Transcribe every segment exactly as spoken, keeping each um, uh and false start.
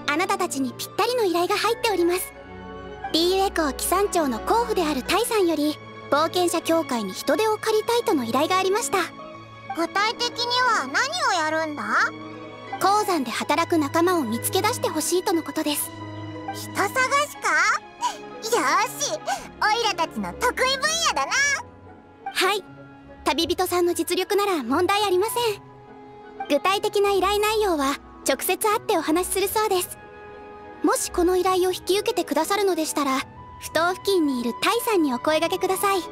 あなたたちにぴったりの依頼が入っております。 ディーユー エコー機山町の候補であるタイさんより冒険者協会に人手を借りたいとの依頼がありました。 具体的には何をやるんだ？ 鉱山で働く仲間を見つけ出してほしいとのことです。 人探しか？よし、オイラたちの得意分野だな。 はい、旅人さんの実力なら問題ありません。具体的な依頼内容は直接会ってお話しするそうです。もしこの依頼を引き受けてくださるのでしたら、埠頭付近にいるタイさんにお声掛けください。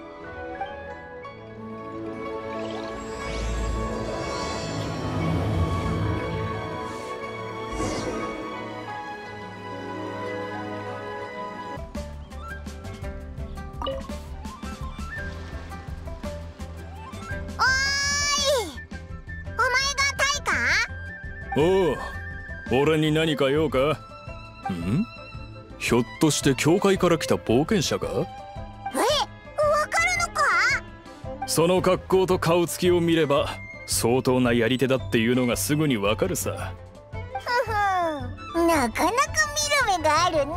おう、俺に何か用か？ん？ひょっとして教会から来た冒険者か？え、わかるのか？ その格好と顔つきを見れば相当なやり手だっていうのがすぐにわかるさ。 ふふん、なかなか見る目がある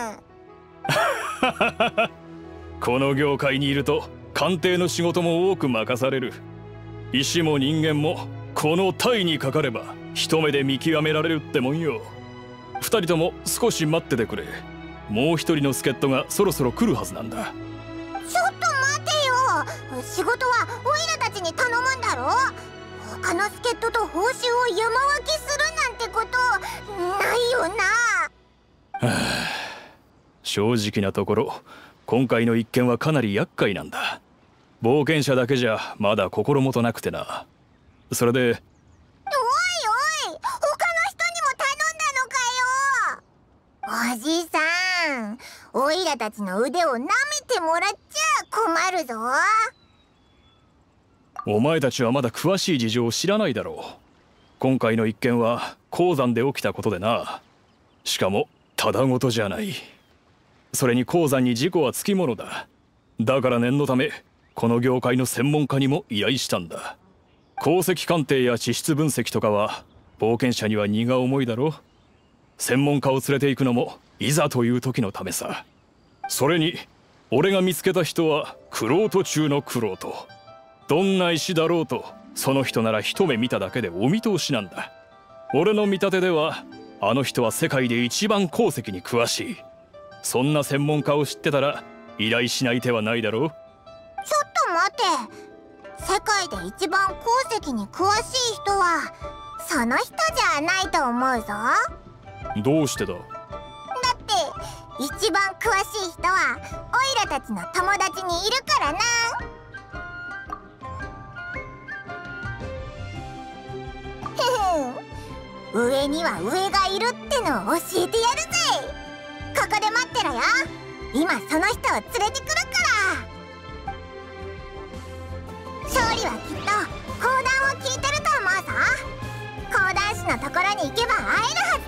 な。 この業界にいると鑑定の仕事も多く任される。石も人間もこの体にかかれば一目で見極められるってもんよ。二人とも少し待っててくれ。もう一人の助っ人がそろそろ来るはずなんだ。 ちょっと待てよ、仕事はオイラたちに頼むんだろ。他の助っ人と報酬を山分けするなんてことないよな。 はあ、正直なところ今回の一件はかなり厄介なんだ。冒険者だけじゃまだ心もとなくてな。それで、 おいおい、他の人にも頼んだのかよ。おじさん、オイラたちの腕を舐めてもらっちゃ困るぞ。 お前たちはまだ詳しい事情を知らないだろう。今回の一件は鉱山で起きたことでな。しかもただごとじゃない。それに鉱山に事故はつきものだ。だから念のためこの業界の専門家にも依頼したんだ。鉱石鑑定や地質分析とかは冒険者には荷が重いだろ。専門家を連れて行くのもいざという時のためさ。それに俺が見つけた人は玄人中の玄人。どんな石だろうとその人なら一目見ただけでお見通しなんだ。俺の見立てではあの人は世界で一番鉱石に詳しい。そんな専門家を知ってたら依頼しない手はないだろう。 ちょっと待て、世界で一番鉱石に詳しい人はその人じゃないと思うぞ。 どうしてだ？ だって一番詳しい人はオイラたちの友達にいるからな。ふふん、上には上がいるってのを教えてやるぜ。ここで待ってろよ。今その人を連れてくるから。勝利はきっと講談を聞いてると思うぞ。講談師のところに行けば会えるは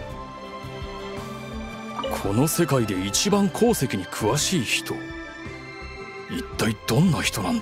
ずだ。 この世界で一番鉱石に詳しい人、一体どんな人なんだ？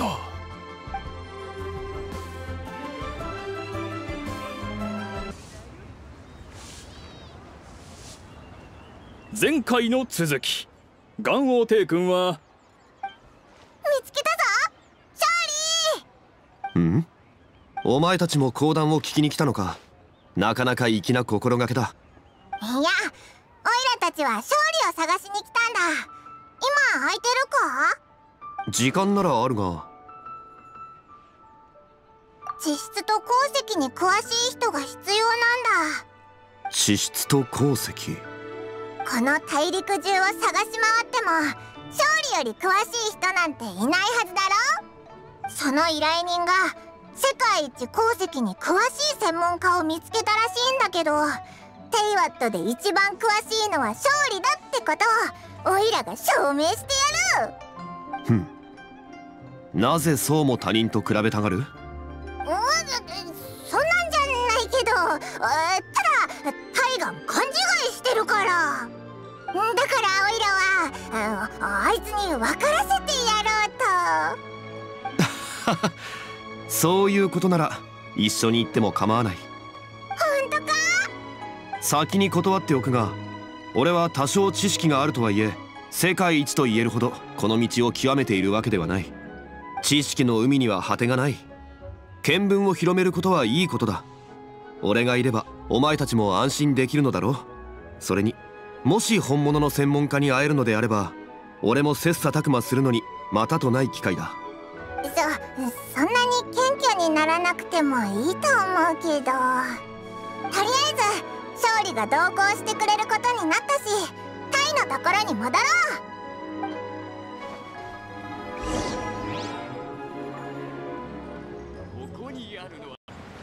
前回の続き、元王帝君は見つけたぞ、勝利。ん？お前たちも講談を聞きに来たのか。なかなか粋な心がけだ。 いや、オイラたちは勝利を探しに来たんだ。今空いてるか？ 時間ならあるが。 地質と鉱石に詳しい人が必要なんだ。 地質と鉱石。 この大陸中を探し回っても勝利より詳しい人なんていないはずだろ。その依頼人が世界一鉱石に詳しい専門家を見つけたらしいんだけど、テイワットで一番詳しいのは勝利だってことをオイラが証明してやる。 ふん。なぜそうも他人と比べたがる？ うん、そんなんじゃないけど、ただタイが勘違いしてるから。だからオイラは あ, あいつに分からせてやろうと。 そういうことなら一緒に行っても構わない。 ほんとか？ 先に断っておくが、俺は多少知識があるとはいえ世界一と言えるほどこの道を極めているわけではない。知識の海には果てがない。見聞を広めることはいいことだ。俺がいればお前たちも安心できるのだろう。それにもし本物の専門家に会えるのであれば、俺も切磋琢磨するのにまたとない機会だ。 そ、そんなに謙虚にならなくてもいいと思うけど、とりあえず勝利が同行してくれることになったし、タイのところに戻ろう。 ここにあるのは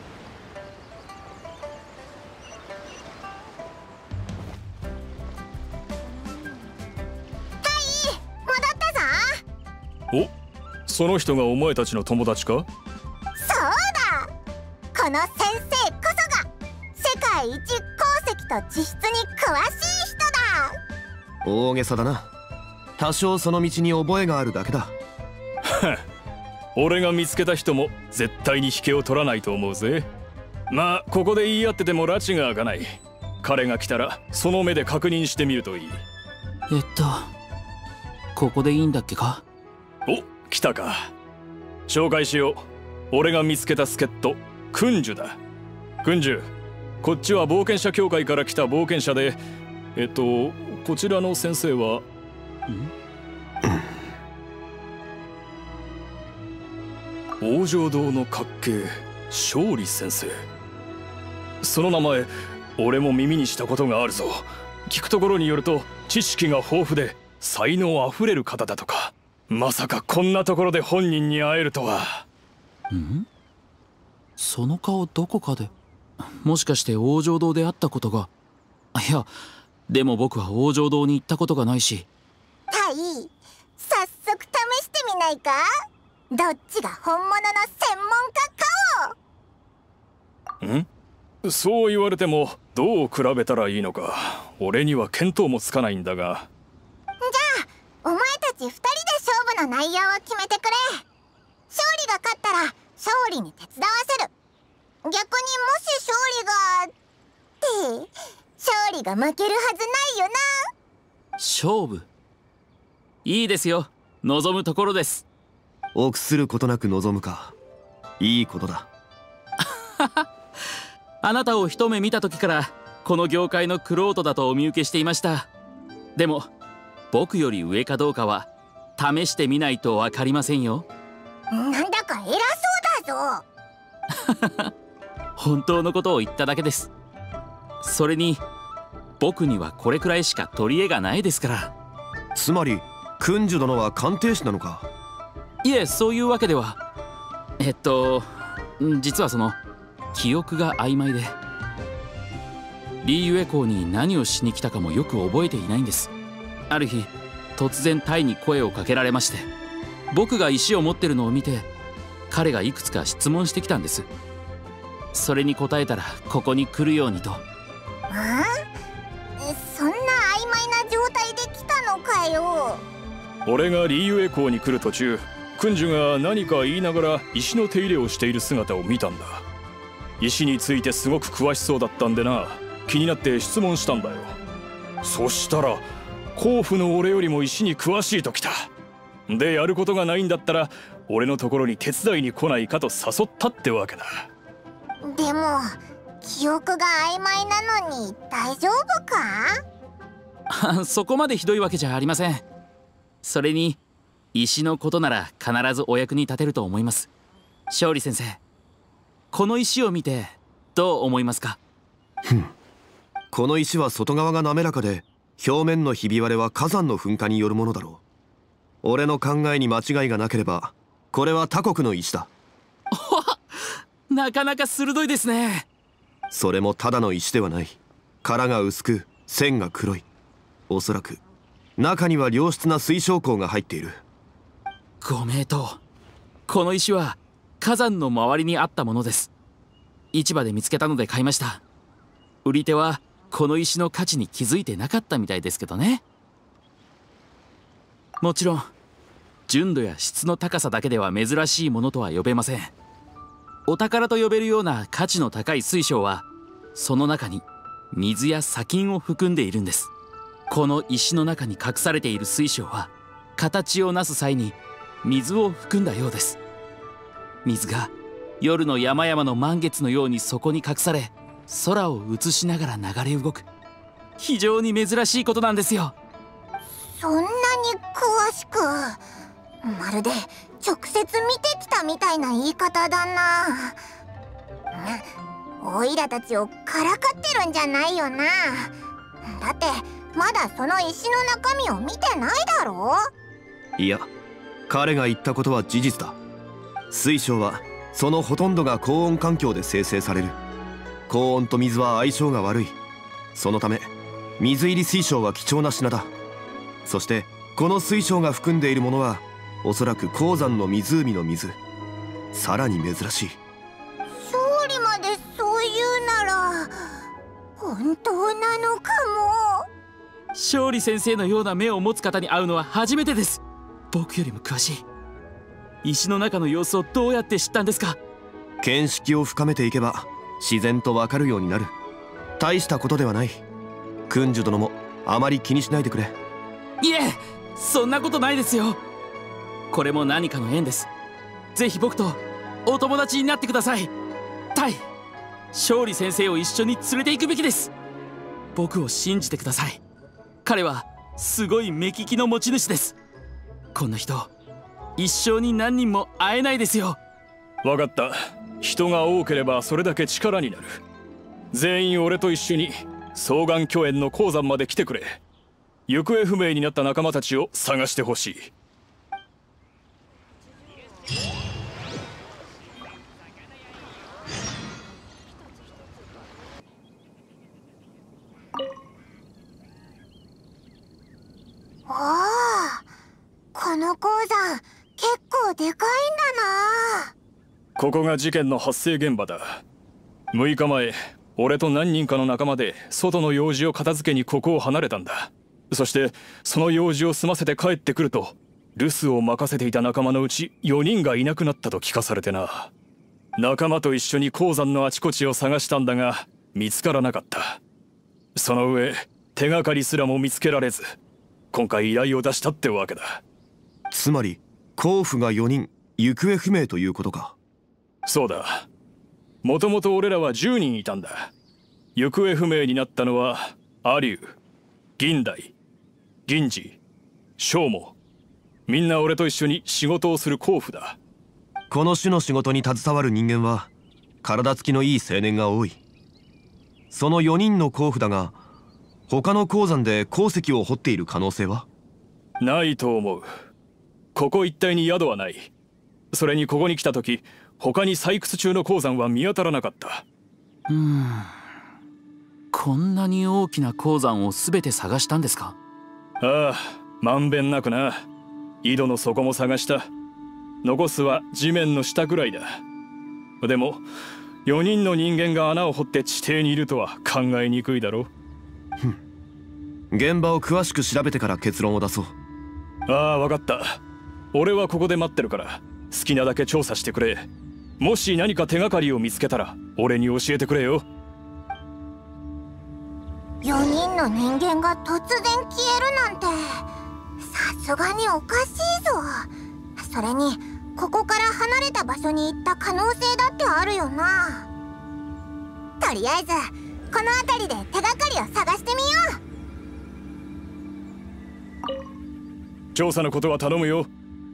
タイ、戻ったぞ。 お、その人がお前たちの友達か？ そうだ、この先生こそが世界一鉱石と地質に詳しい人だ。 大げさだな。多少その道に覚えがあるだけだ。 俺が見つけた人も絶対に引けを取らないと思うぜ。まあここで言い合ってても拉致が開かない。彼が来たらその目で確認してみるといい。 えっとここでいいんだっけか？ お、来たか。紹介しよう。俺が見つけた助っ人、君主だ。君主、こっちは冒険者協会から来た冒険者で、えっとこちらの先生は王城堂の滑稽、勝利先生。その名前俺も耳にしたことがあるぞ。聞くところによると知識が豊富で才能あふれる方だとか。まさかこんなところで本人に会えるとは。 ん？その顔どこかで、もしかして王城堂で会ったことが。いやでも僕は王城堂に行ったことがないし。 タイ、早速試してみないか？どっちが本物の専門家かを。 ん？そう言われてもどう比べたらいいのか俺には見当もつかないんだが。 じゃあお前たちふたりで勝負の内容を決めてくれ。勝利が勝ったら勝利に手伝わせる。逆にもし勝利がって勝利が負けるはずないよな。 勝負いいですよ。望むところです。 臆することなく望むか。いいことだ。 あなたを一目見た時からこの業界の玄人だとお見受けしていました。でも僕より上かどうかは試してみないと分かりませんよ。 なんだか偉そうだぞ。 本当のことを言っただけです。それに僕にはこれくらいしか取り柄がないですから。 つまり君主殿は鑑定士なのか？ いえ、そういうわけでは。えっと実はその記憶が曖昧で、リーユエ港に何をしに来たかもよく覚えていないんです。ある日突然タイに声をかけられまして、僕が石を持ってるのを見て彼がいくつか質問してきたんです。それに答えたらここに来るようにと。 あ？そんな曖昧な状態で来たのかよ。 俺がリーユエ港に来る途中、君主が何か言いながら石の手入れをしている姿を見たんだ。石についてすごく詳しそうだったんでな、気になって質問したんだよ。そしたら甲府の俺よりも石に詳しいときた。でやることがないんだったら俺のところに手伝いに来ないかと誘ったってわけだ。 でも記憶が曖昧なのに大丈夫か？ そこまでひどいわけじゃありません。それに石のことなら必ずお役に立てると思います。勝利先生、この石を見てどう思いますか？ この石は外側が滑らかで、表面のひび割れは火山の噴火によるものだろう。俺の考えに間違いがなければこれは他国の石だ。 なかなか鋭いですね。 それもただの石ではない。殻が薄く線が黒い。おそらく中には良質な水晶鉱が入っている。 ご名答。この石は火山の周りにあったものです。市場で見つけたので買いました。売り手はこの石の価値に気づいてなかったみたいですけどね。もちろん純度や質の高さだけでは珍しいものとは呼べません。お宝と呼べるような価値の高い水晶はその中に水や砂金を含んでいるんです。この石の中に隠されている水晶は形をなす際に水を含んだようです。水が夜の山々の満月のようにそこに隠され、空を映しながら流れ動く、非常に珍しいことなんですよ。 そんなに詳しく、まるで直接見てきたみたいな言い方だな。オイラたちをからかってるんじゃないよな。だってまだその石の中身を見てないだろ。 いや、彼が言ったことは事実だ。水晶はそのほとんどが高温環境で生成される。高温と水は相性が悪い。そのため水入り水晶は貴重な品だ。そしてこの水晶が含んでいるものはおそらく鉱山の湖の水。さらに珍しい。 勝利までそう言うなら本当なのかも。 勝利先生のような目を持つ方に会うのは初めてです。僕よりも詳しい。石の中の様子をどうやって知ったんですか？ 見識を深めていけば自然とわかるようになる。大したことではない。君主殿もあまり気にしないでくれ。 いえ、そんなことないですよ。これも何かの縁です。ぜひ僕とお友達になってください。タイ、勝利先生を一緒に連れて行くべきです。僕を信じてください。彼はすごい目利きの持ち主です。こんな人一生に何人も会えないですよ。 分かった。人が多ければそれだけ力になる。全員俺と一緒に双眼巨園の鉱山まで来てくれ。行方不明になった仲間たちを探してほしい。 おお、この鉱山結構でかいんだな。 ここが事件の発生現場だ。むいかまえ、俺と何人かの仲間で外の用事を片付けにここを離れたんだ。そしてその用事を済ませて帰ってくると、留守を任せていた仲間のうちよにんがいなくなったと聞かされてな。仲間と一緒に鉱山のあちこちを探したんだが見つからなかった。その上手がかりすらも見つけられず、今回依頼を出したってわけだ。 つまり甲府がよにん行方不明ということか。 そうだ。もともと俺らはじゅうにんいたんだ。行方不明になったのは阿龍、銀大、銀次、正も。みんな俺と一緒に仕事をする甲府だ。 この種の仕事に携わる人間は体つきのいい青年が多い。そのよにんの甲府だが、他の鉱山で鉱石を掘っている可能性は？ ないと思う。ここ一帯に宿はない。それにここに来た時、他に採掘中の鉱山は見当たらなかった。 うーん、こんなに大きな鉱山を全て探したんですか？ ああ、まんべんなくな。井戸の底も探した。残すは地面の下くらいだ。でもよにんの人間が穴を掘って地底にいるとは考えにくいだろう。 現場を詳しく調べてから結論を出そう。 ああ、分かった。俺はここで待ってるから好きなだけ調査してくれ。もし何か手がかりを見つけたら俺に教えてくれよ。 よにんの人間が突然消えるなんてさすがにおかしいぞ。それにここから離れた場所に行った可能性だってあるよな。とりあえずこの辺りで手がかりを探してみよう。 調査のことは頼むよ。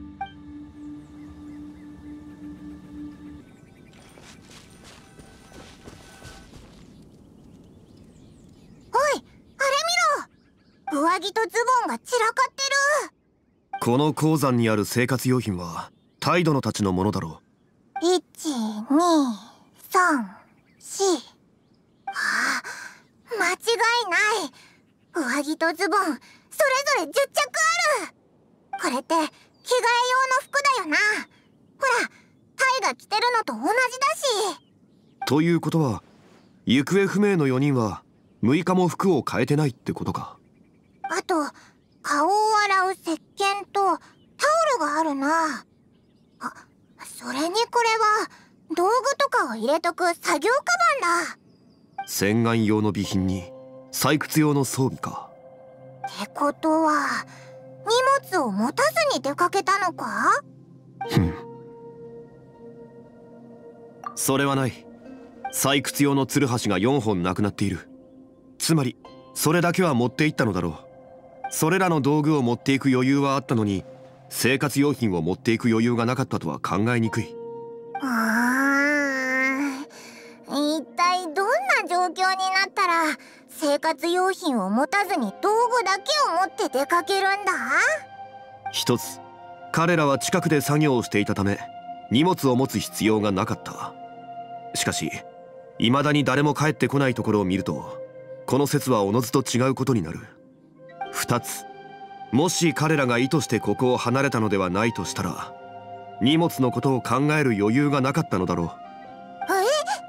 おい、あれ見ろ。上着とズボンが散らかってる。 この鉱山にある生活用品は態度のたちのものだろう。いち、に、さん、し。ああ、間違いない。上着とズボンそれぞれじゅっちゃくある。これって着替え用の服だよな。ほら、タイが着てるのと同じだし。 ということは行方不明のよにんはむいかも服を変えてないってことか。 あと顔を洗う石鹸とタオルがあるな。あ、それにこれは道具とかを入れとく作業カバンだ。 洗顔用の備品に採掘用の装備か。 ってことは荷物を持たずに出かけたのか？ ふん、それはない。採掘用のツルハシがよんほんなくなっている。つまりそれだけは持っていったのだろう。それらの道具を持っていく余裕はあったのに、生活用品を持っていく余裕がなかったとは考えにくい。 うーん、一体どんな状況になったら生活用品を持たずに道具だけを持って出かけるんだ？ 一つ、彼らは近くで作業をしていたため荷物を持つ必要がなかった。しかし未だに誰も帰ってこないところを見ると、この説はおのずと違うことになる。二つ、もし彼らが意図してここを離れたのではないとしたら、荷物のことを考える余裕がなかったのだろう。 え？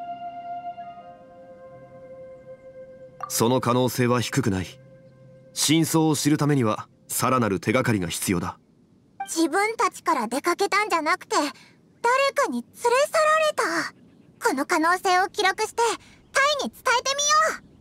その可能性は低くない。真相を知るためにはさらなる手がかりが必要だ。 自分たちから出かけたんじゃなくて誰かに連れ去られた。この可能性を記録してタイに伝えてみよう。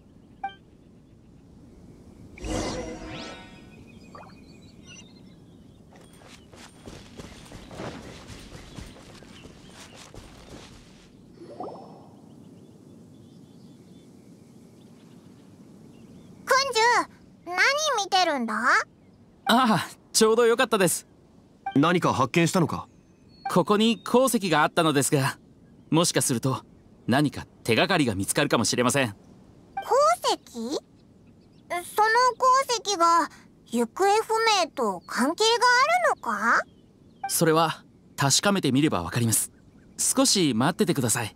くんじゅ、何見てるんだ？ ああ、ちょうどよかったです。 何か発見したのか？ ここに鉱石があったのですが、もしかすると何か手がかりが見つかるかもしれません。 鉱石？その鉱石が行方不明と関係があるのか？ それは確かめてみればわかります。少し待っててください。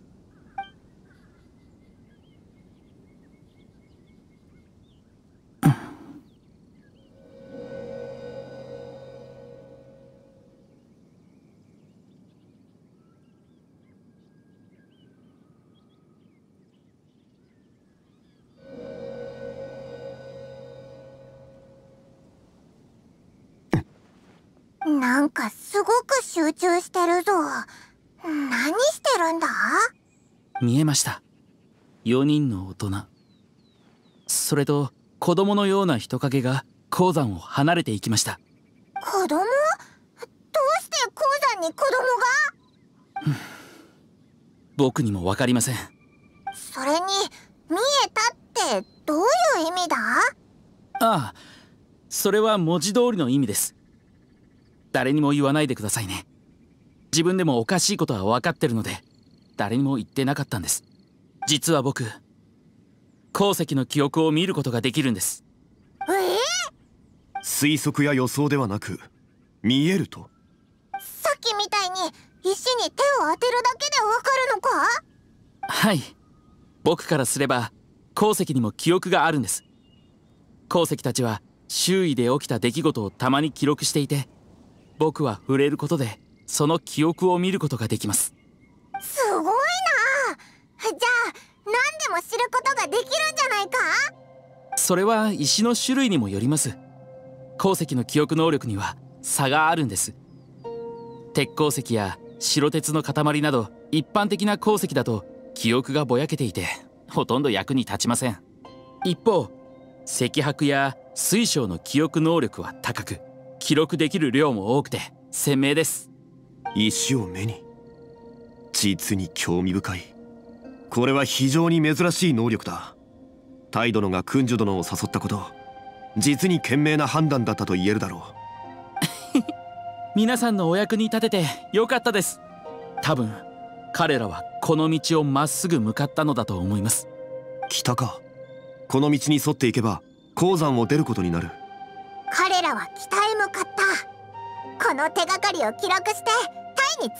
なんかすごく集中してるぞ。何してるんだ？ 見えました。よにんの大人、それと子供のような人影が鉱山を離れていきました。 子供？どうして鉱山に子供が？ 僕にも分かりません。 それに見えたってどういう意味だ？ ああ、それは文字通りの意味です。誰にも言わないでくださいね。自分でもおかしいことは分かってるので誰にも言ってなかったんです。実は僕、鉱石の記憶を見ることができるんです。 えー、 推測や予想ではなく見えると？ さっきみたいに石に手を当てるだけでわかるのか？ はい、僕からすれば鉱石にも記憶があるんです。鉱石たちは周囲で起きた出来事をたまに記録していて、僕は触れることでその記憶を見ることができます。 すごいな。じゃあ何でも知ることができるんじゃないか？ それは石の種類にもよります。鉱石の記憶能力には差があるんです。鉄鉱石や白鉄の塊など一般的な鉱石だと記憶がぼやけていてほとんど役に立ちません。一方、石白や水晶の記憶能力は高く、記録できる量も多くて鮮明です。 石を目に、実に興味深い。これは非常に珍しい能力だ。タイ殿が君主殿を誘ったこと、実に賢明な判断だったと言えるだろう。 皆さんのお役に立ててよかったです。多分彼らはこの道をまっすぐ向かったのだと思います。 北か。この道に沿っていけば鉱山を出ることになる。 彼らは北へ向かった。この手がかりを記録してタイに伝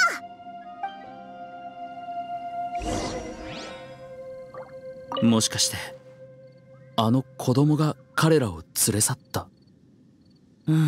えよう。 もしかしてあの子供が彼らを連れ去った？うーん。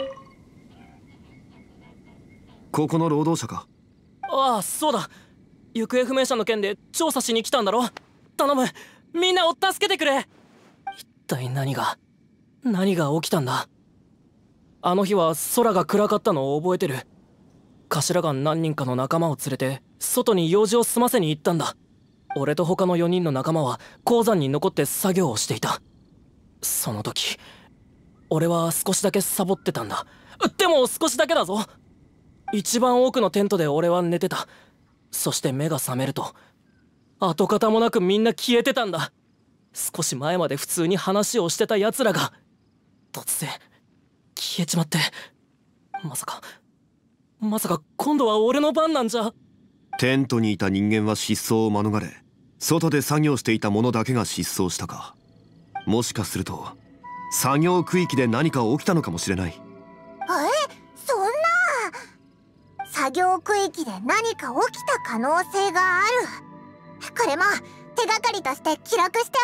ここの労働者か？ ああ、そうだ。 行方不明者の件で調査しに来たんだろ。頼む、みんなを助けてくれ。一体何が何が起きたんだ。あの日は空が暗かったのを覚えてる。頭が何人かの仲間を連れて外に用事を済ませに行ったんだ。俺と他のよにんの仲間は鉱山に残って作業をしていた。その時俺は少しだけサボってたんだ。でも少しだけだぞ。一番奥のテントで俺は寝てた。そして目が覚めると跡形もなくみんな消えてたんだ。少し前まで普通に話をしてたやつらが突然消えちまって、まさかまさか今度は俺の番なんじゃ。 テントにいた人間は失踪を免れ、外で作業していた者だけが失踪したか。もしかすると作業区域で何か起きたのかもしれない。 え、そんな。作業区域で何か起きた可能性がある。これも手がかりとして記録して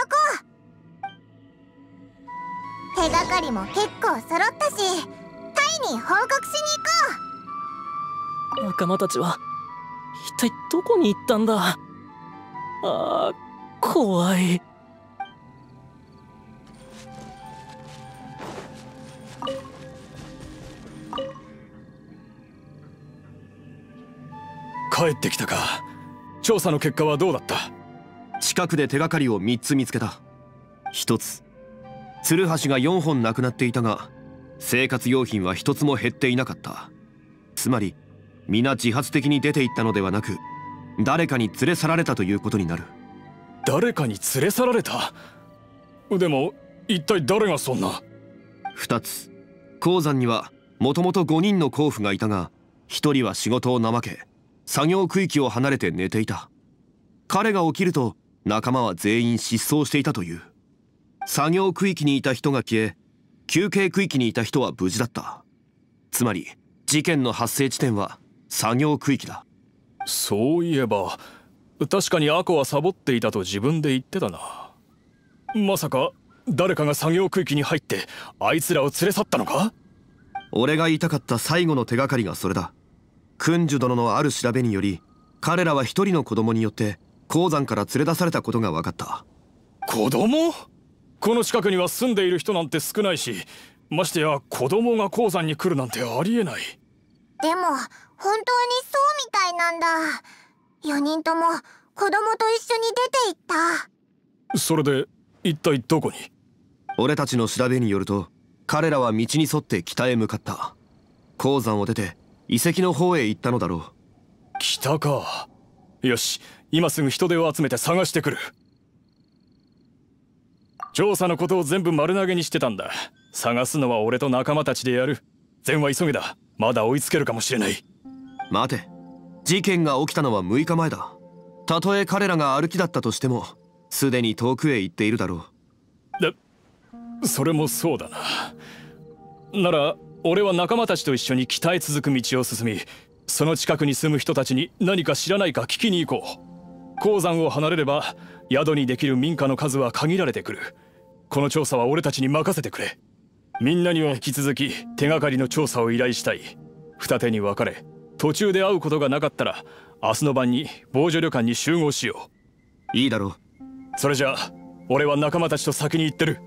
おこう。手がかりも結構揃ったし、タイに報告しに行こう。 仲間たちは一体どこに行ったんだ。あー、怖い。 帰ってきたか。調査の結果はどうだった？ 近くで手がかりをみっつ見つけた。ひとつ、ツルハシがよんほんなくなっていたが、生活用品はひとつも減っていなかった。つまり皆自発的に出て行ったのではなく、誰かに連れ去られたということになる。 誰かに連れ去られた？でも一体誰がそんな？ ふたつ、鉱山にはもともとごにんの鉱夫がいたが、ひとりは仕事を怠け作業区域を離れて寝ていた。彼が起きると仲間は全員失踪していたという。作業区域にいた人が消え、休憩区域にいた人は無事だった。つまり事件の発生地点は作業区域だ。 そういえば確かにアコはサボっていたと自分で言ってたな。まさか誰かが作業区域に入ってあいつらを連れ去ったのか？ 俺が言いたかった最後の手がかりがそれだ。君主殿のある調べにより、彼らは一人の子供によって鉱山から連れ出されたことが分かった。 子供？この近くには住んでいる人なんて少ないし、ましてや子供が鉱山に来るなんてありえない。 でも本当にそうみたいなんだ。よにんとも子供と一緒に出て行った。 それで一体どこに？ 俺たちの調べによると、彼らは道に沿って北へ向かった。鉱山を出て遺跡の方へ行ったのだろう。 北か。よし、今すぐ人手を集めて探してくる。調査のことを全部丸投げにしてたんだ。探すのは俺と仲間たちでやる。善は急げだ。まだ追いつけるかもしれない。 待て、事件が起きたのはむいかまえだ。たとえ彼らが歩きだったとしても、すでに遠くへ行っているだろう。で、それもそうだな。なら俺は仲間たちと一緒に北へ続く道を進み、その近くに住む人たちに何か知らないか聞きに行こう。鉱山を離れれば宿にできる民家の数は限られてくる。この調査は俺たちに任せてくれ。みんなには引き続き手がかりの調査を依頼したい。二手に分かれ、途中で会うことがなかったら明日の晩に防除旅館に集合しよう。いいだろう。 それじゃあ俺は仲間たちと先に行ってる。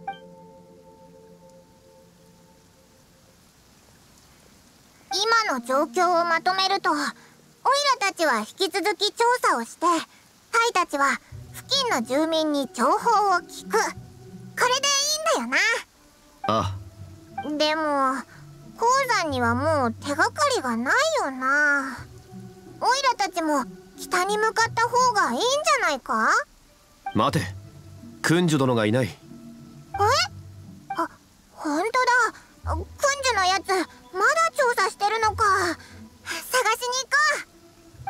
今の状況をまとめると、オイラたちは引き続き調査をして、タイたちは付近の住民に情報を聞く。これでいいんだよな。 ああ。でも鉱山にはもう手がかりがないよな。オイラたちも北に向かった方がいいんじゃないか？ 待て、君主殿がいない。え？ あ、ほんとだ。君主のやつまだ調査してるのか。探しに行こう。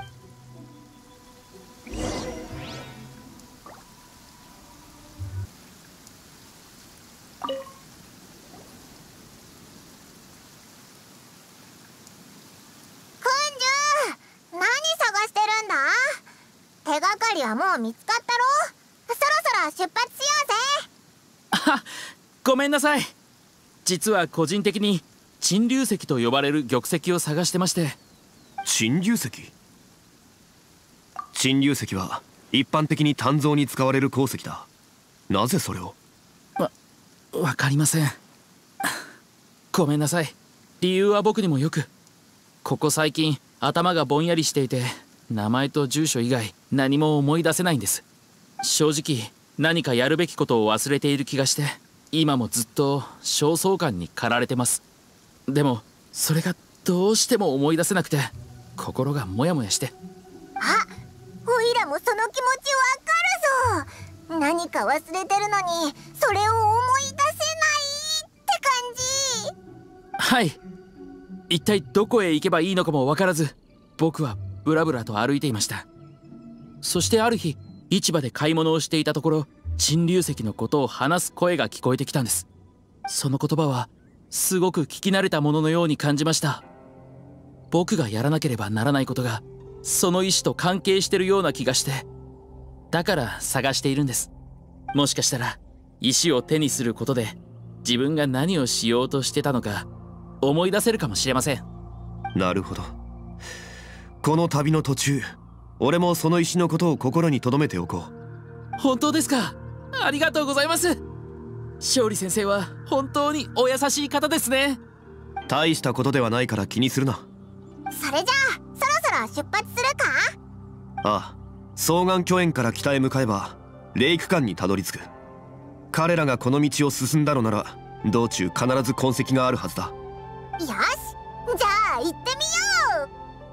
手がかりはもう見つかったろ。そろそろ出発しようぜ。 あ、ごめんなさい。実は個人的に沈流石と呼ばれる玉石を探してまして。 沈流石？ 陳龍石は一般的に鍛造に使われる鉱石だ。なぜそれを？ わ、わかりません。ごめんなさい。理由は僕にもよく。ここ最近頭がぼんやりしていて、名前と住所以外何も思い出せないんです。正直何かやるべきことを忘れている気がして、今もずっと焦燥感に駆られてます。でもそれがどうしても思い出せなくて、心がモヤモヤして。 あ、おいらもその気持ちわかるぞ。何か忘れてるのにそれを思い出せないって感じ。 はい。一体どこへ行けばいいのかも分からず、僕はブラブラと歩いていました。そしてある日、市場で買い物をしていたところ、陳龍石のことを話す声が聞こえてきたんです。その言葉はすごく聞き慣れたもののように感じました。僕がやらなければならないことがその石と関係してるような気がして、だから探しているんです。もしかしたら石を手にすることで自分が何をしようとしてたのか思い出せるかもしれません。 なるほど。この旅の途中、俺もその石のことを心に留めておこう。 本当ですか？ありがとうございます。勝利先生は本当にお優しい方ですね。 大したことではないから気にするな。 それじゃあそろそろ出発するか？ ああ、双眼巨園から北へ向かえばレイク間にたどり着く。彼らがこの道を進んだのなら道中必ず痕跡があるはずだ。 よし、じゃあ行ってみよう。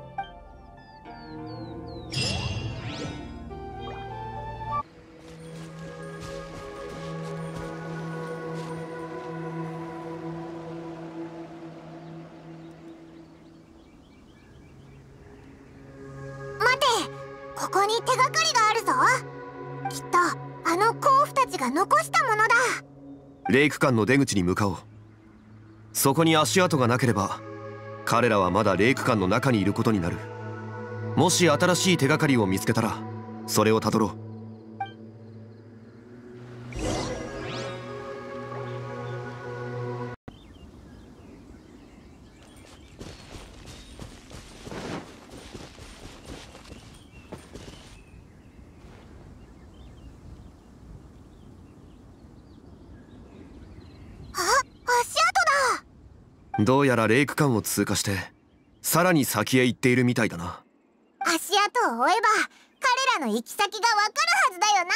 待て、ここに手がかりがあるぞ。きっとあの甲府たちが残したものだ。 レイク間の出口に向かおう。そこに足跡がなければ彼らはまだレイク間の中にいることになる。もし新しい手がかりを見つけたらそれをたどろう。どうやらレイク間を通過してさらに先へ行っているみたいだな。 足跡を追えば彼らの行き先がわかるはずだよな。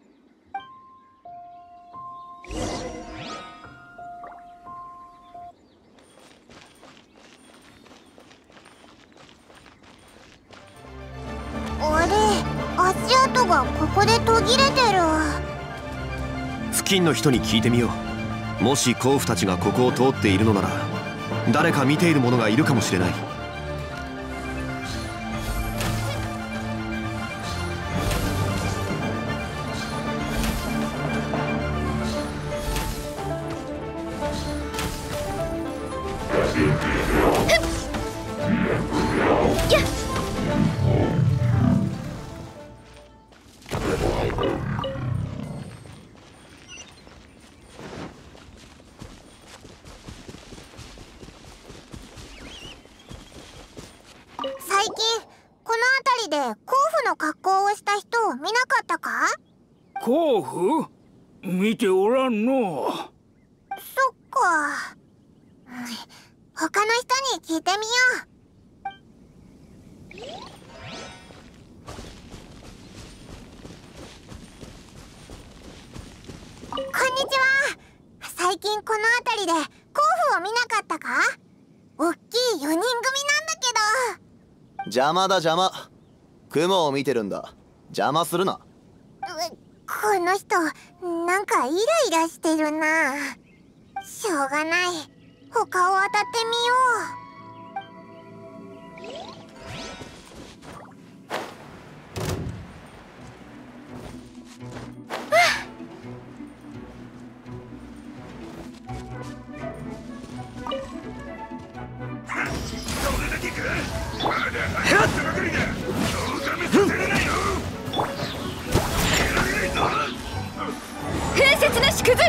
あれ、足跡がここで途切れてる。 付近の人に聞いてみよう。もし甲府たちがここを通っているのなら誰か見ている者がいるかもしれない。 最近この辺りで甲府の格好をした人を見なかったか？ 甲府？見ておらんの。 そっか。他の人に聞いてみよう。こんにちは。最近この辺りで甲府を見なかったか？おっきいよにん組なんだけど。 邪魔だ邪魔。雲を見てるんだ。邪魔するな。 この人なんかイライラしてるな。しょうがない。他を当たってみよう。 風雪なしくず。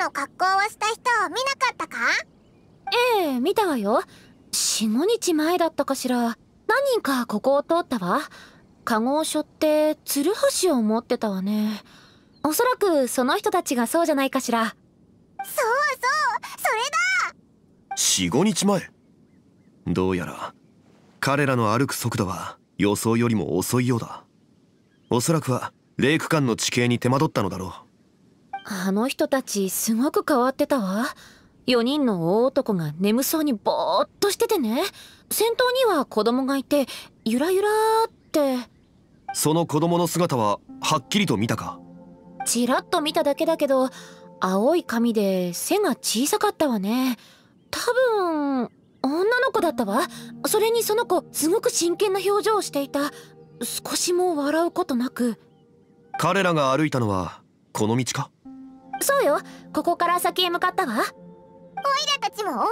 の格好をした人を見なかったか？ ええ、見たわよ。よん、ごにちまえだったかしら。何人かここを通ったわ。カゴを背負ってツルハシを持ってたわね。おそらくその人たちがそうじゃないかしら。 そうそう、それだ。 よん、ごにちまえ。どうやら彼らの歩く速度は予想よりも遅いようだ。おそらくはレイク間の地形に手間取ったのだろう。 あの人たちすごく変わってたわ。よにんの大男が眠そうにぼーっとしててね、先頭には子供がいてゆらゆらーって。 その子供の姿ははっきりと見たか？ ちらっと見ただけだけど、青い髪で背が小さかったわね。多分女の子だったわ。それにその子すごく真剣な表情をしていた。少しも笑うことなく。 彼らが歩いたのはこの道か？ そうよ、ここから先へ向かったわ。 オイラたちも追おう。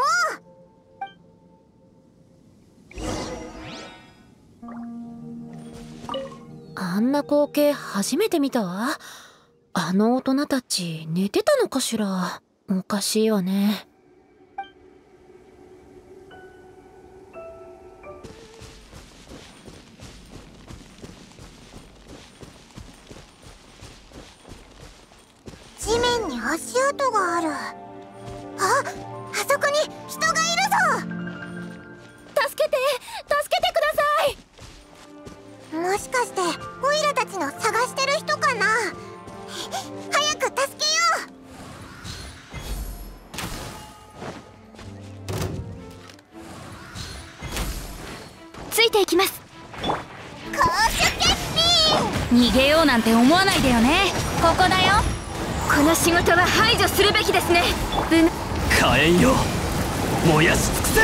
あんな光景初めて見たわ。あの大人たち寝てたのかしら。おかしいわね。 地面に足跡がある。あ、あそこに人がいるぞ。 助けて、助けてください。 もしかしてオイラたちの探してる人かな。早く助けよう。 ついていきます。 攻守決定。 逃げようなんて思わないでよね。ここだよ。この仕事は排除するべきですね。 火炎よ、燃やし尽くせ。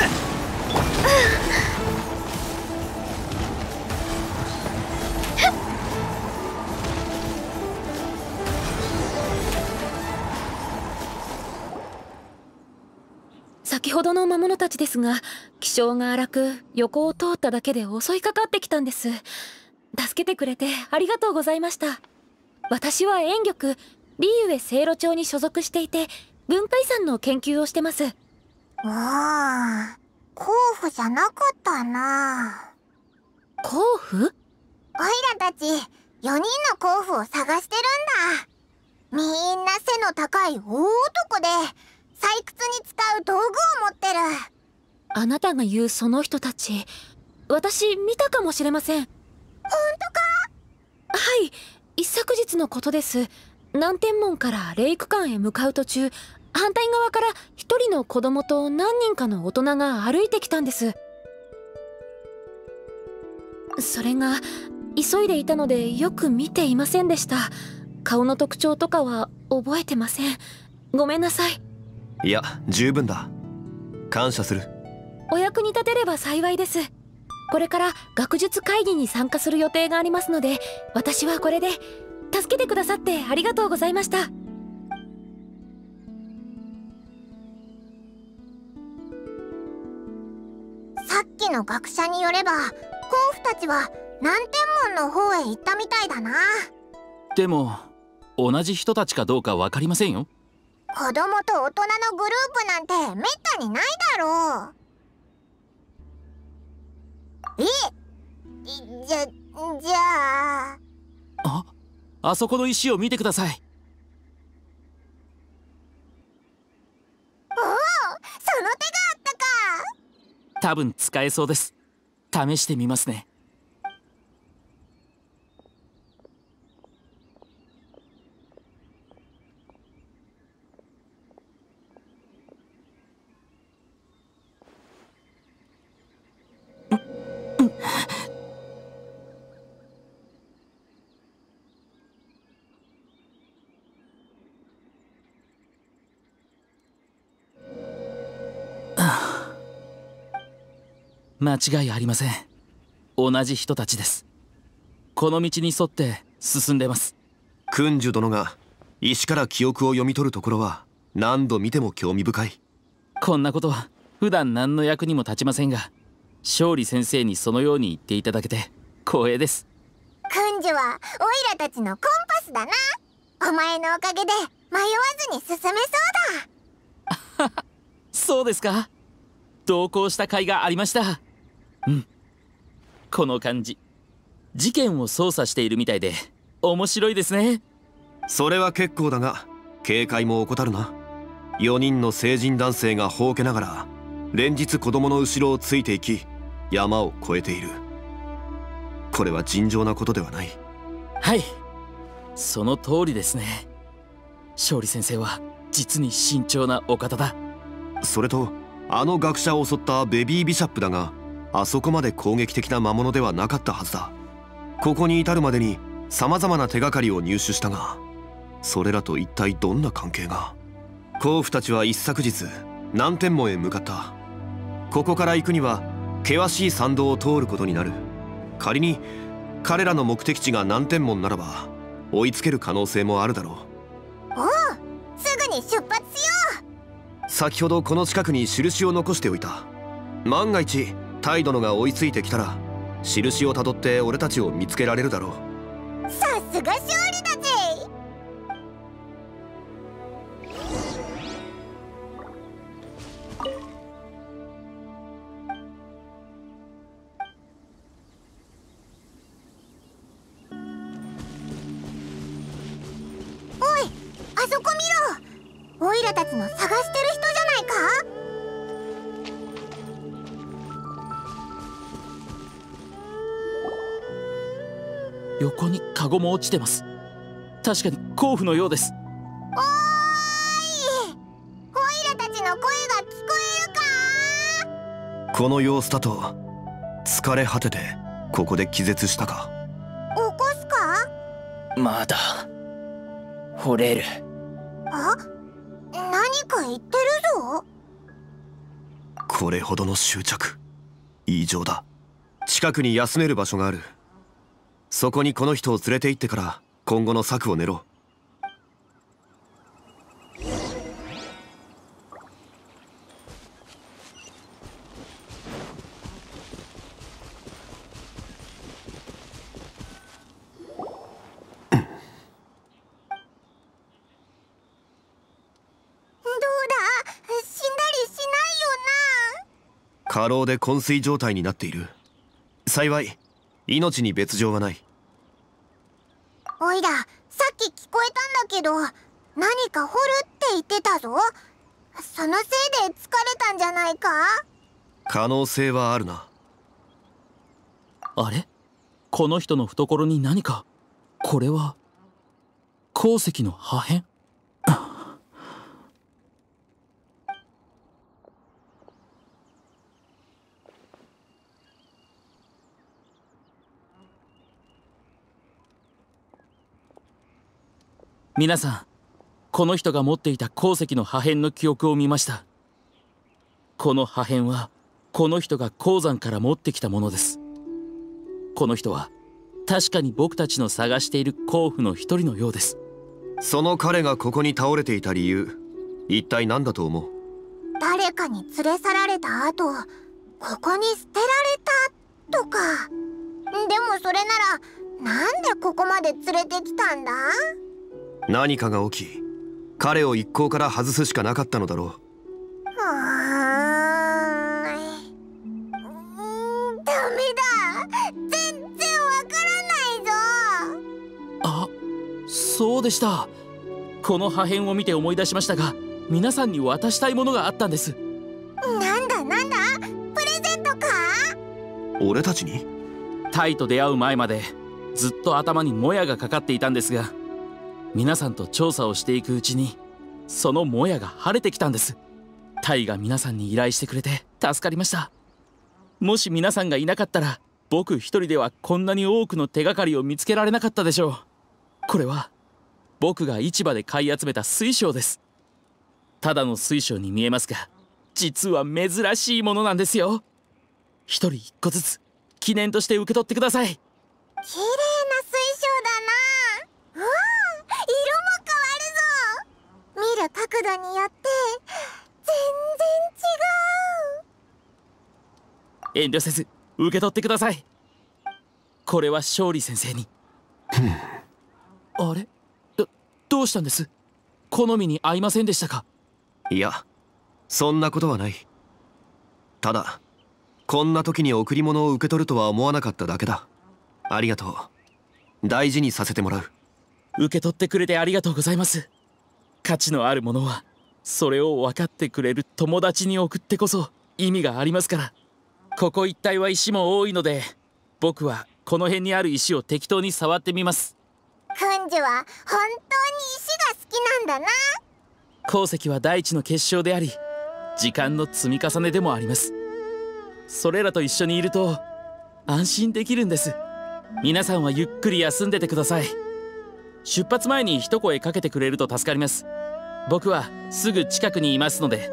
先ほどの魔物たちですが、気性が荒く横を通っただけで襲いかかってきたんです。助けてくれてありがとうございました。私は縁玉リーウェ聖路町に所属していて、文化遺産の研究をしてます。 おー、候補じゃなかったな。 候補？ オイラたちよにんの候補を探してるんだ。みんな背の高い大男で採掘に使う道具を持ってる。 あなたが言うその人たち、私見たかもしれません。 ほんとか？ はい、一昨日のことです。南天門からレイク間へ向かう途中、反対側から一人の子供と何人かの大人が歩いてきたんです。それが急いでいたのでよく見ていませんでした。顔の特徴とかは覚えてません。ごめんなさい。 いや、十分だ。感謝する。 お役に立てれば幸いです。これから学術会議に参加する予定がありますので、私はこれで。助けてくださってありがとうございました。 さっきの学者によれば、甲府たちは南天門の方へ行ったみたいだな。 でも同じ人たちかどうか分かりませんよ。 子供と大人のグループなんてめったにないだろう。え？じゃ、じゃあ。 あ、あそこの石を見てください。 おお、その手があったか。 多分使えそうです。試してみますね。間違いありません。同じ人たちです。この道に沿って進んでます。 君主殿が石から記憶を読み取るところは何度見ても興味深い。 こんなことは普段何の役にも立ちませんが、勝利先生にそのように言っていただけて光栄です。 君主はオイラたちのコンパスだな。お前のおかげで迷わずに進めそうだ。 そうですか。同行した甲斐がありました。うん、この感じ事件を捜査しているみたいで面白いですね。 それは結構だが警戒も怠るな。よにんの成人男性がほうけながら連日子供の後ろをついていき山を越えている。これは尋常なことではない。 はい、その通りですね。勝利先生は実に慎重なお方だ。 それとあの学者を襲ったベビービシャップだが、あそこまで攻撃的な魔物ではなかったはずだ。ここに至るまでに様々な手がかりを入手したが、それらと一体どんな関係が。甲府たちは一昨日南天門へ向かった。ここから行くには険しい山道を通ることになる。仮に彼らの目的地が南天門ならば追いつける可能性もあるだろう。 おう、すぐに出発しよう。先ほどこの近くに印を残しておいた。万が一タイ殿が追いついてきたら印をたどって俺たちを見つけられるだろう。さすが勝利だぜ。おい、あそこ見ろ。オイラたちの探してる人じゃないか。 横にカゴも落ちてます。確かに甲府のようです。 おーい、オイラたちの声が聞こえるか。 この様子だと疲れ果ててここで気絶したか。 起こすか。 まだ惚れる。 あ、何か言ってるぞ。 これほどの執着異常だ。近くに休める場所がある。そこにこの人を連れて行ってから今後の策を練ろう。過労で昏睡状態になっている。幸い命に別状はない。 おいら、さっき聞こえたんだけど何か掘るって言ってたぞ。そのせいで疲れたんじゃないか。 可能性はあるな。 あれ、この人の懐に何か。これは鉱石の破片。皆さん、この人が持っていた鉱石の破片の記憶を見ました。この破片はこの人が鉱山から持ってきたものです。この人は確かに僕たちの探している甲府の一人のようです。 その彼がここに倒れていた理由、一体何だと思う？ 誰かに連れ去られた後、ここに捨てられたとか。でもそれならなんでここまで連れてきたんだ？ 何かが起き、彼を一行から外すしかなかったのだろう。 うーん、ダメだ。全然わからないぞ。 あ、そうでした。この破片を見て思い出しましたが、皆さんに渡したいものがあったんです。 なんだなんだ、プレゼントか？ 俺たちに？ タイと出会う前までずっと頭にもやがかかっていたんですが、皆さんと調査をしていくうちにそのもやが晴れてきたんです。タイが皆さんに依頼してくれて助かりました。もし皆さんがいなかったら僕一人ではこんなに多くの手がかりを見つけられなかったでしょう。これは僕が市場で買い集めた水晶です。ただの水晶に見えますが、実は珍しいものなんですよ。一人一個ずつ記念として受け取ってください。 綺麗な水晶だな。うわあ、色も変わるぞ。見る角度によって全然違う。 遠慮せず受け取ってください。これは勝利先生に。あれ、どどうしたんです？好みに合いませんでしたか？ いや、 そんなことはない。ただこんな時に贈り物を受け取るとは思わなかっただけだ。ありがとう。大事にさせてもらう。 受け取ってくれてありがとうございます。価値のあるものはそれを分かってくれる友達に送ってこそ意味がありますから。ここ一帯は石も多いので、僕はこの辺にある石を適当に触ってみます。 くんじは本当に石が好きなんだな。 鉱石は大地の結晶であり、時間の積み重ねでもあります。それらと一緒にいると安心できるんです。皆さんはゆっくり休んでてください。出発前に一声かけてくれると助かります。僕はすぐ近くにいますので。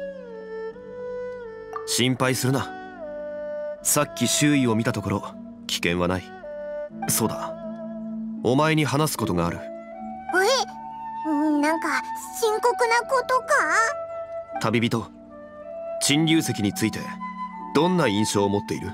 心配するな。さっき周囲を見たところ危険はない。そうだ、お前に話すことがある。 え、なんか深刻なことか？ 旅人、陳龍石についてどんな印象を持っている？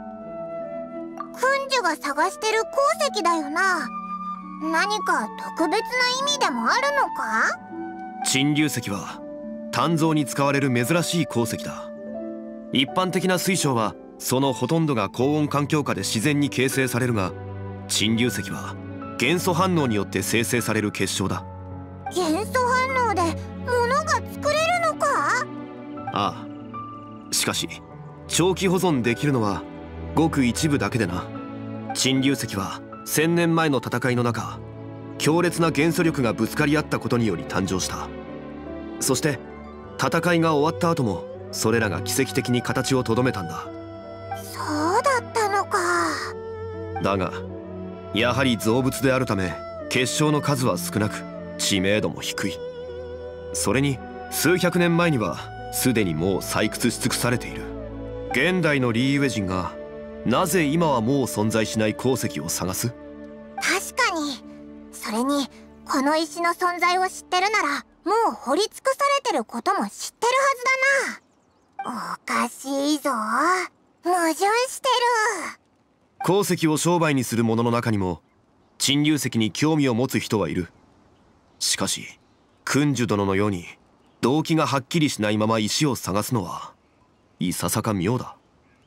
くんじが探してる鉱石だよな。何か特別な意味でもあるのか？ 陳龍石は鍛造に使われる珍しい鉱石だ。一般的な水晶はそのほとんどが高温環境下で自然に形成されるが、陳龍石は元素反応によって生成される結晶だ。 元素反応で物が作れるのか？ ああ、しかし長期保存できるのはごく一部だけでな。陳龍石はせんねんまえの戦いの中、強烈な元素力がぶつかり合ったことにより誕生した。そして戦いが終わった後もそれらが奇跡的に形をとどめたんだ。 そうだったのか。 だがやはり造物であるため結晶の数は少なく知名度も低い。それに数百年前にはすでにもう採掘し尽くされている。現代のリーウェ人がなぜ今はもう存在しない鉱石を探す？ 確かに。それにこの石の存在を知ってるならもう掘り尽くされてることも知ってるはずだな。おかしいぞ、矛盾してる。 鉱石を商売にする者の中にも陳龍石に興味を持つ人はいる。しかし君主殿のように動機がはっきりしないまま石を探すのはいささか妙だ。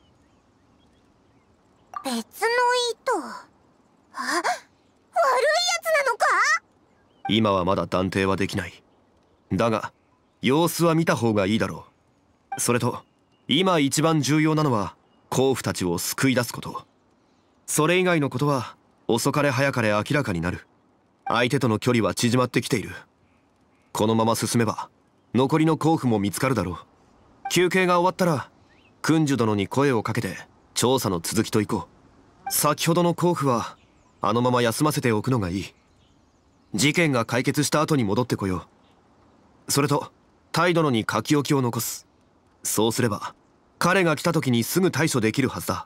別の意図？あ、悪いやつなのか？ 今はまだ断定はできない。だが様子は見た方がいいだろう。それと今一番重要なのは甲府たちを救い出すこと。それ以外のことは遅かれ早かれ明らかになる。相手との距離は縮まってきている。このまま進めば残りの甲府も見つかるだろう。休憩が終わったら君主殿に声をかけて調査の続きといこう。先ほどの甲府はあのまま休ませておくのがいい。事件が解決した後に戻ってこよう。それと態殿に書き置きを残す。そうすれば彼が来た時にすぐ対処できるはずだ。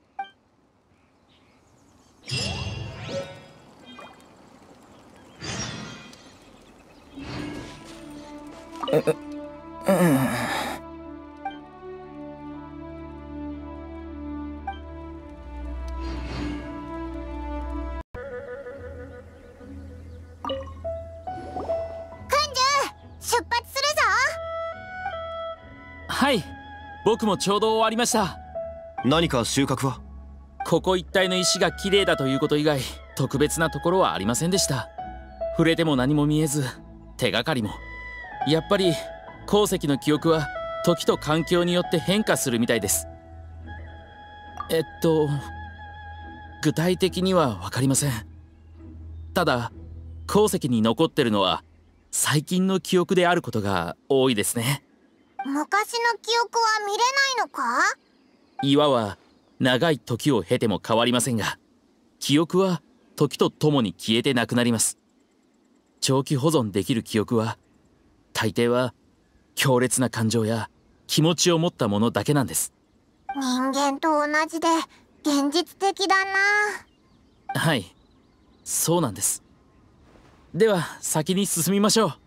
う、うんはい、僕もちょうど終わりました。 何か収穫は？ ここ一帯の石が綺麗だということ以外特別なところはありませんでした。触れても何も見えず、手がかりも。やっぱり鉱石の記憶は時と環境によって変化するみたいです。えっと具体的には分かりません。ただ鉱石に残ってるのは最近の記憶であることが多いですね。 昔の記憶は見れないのか？ 岩は長い時を経ても変わりませんが、記憶は時とともに消えてなくなります。長期保存できる記憶は大抵は強烈な感情や気持ちを持ったものだけなんです。 人間と同じで現実的だな。 はい、そうなんです。では先に進みましょう。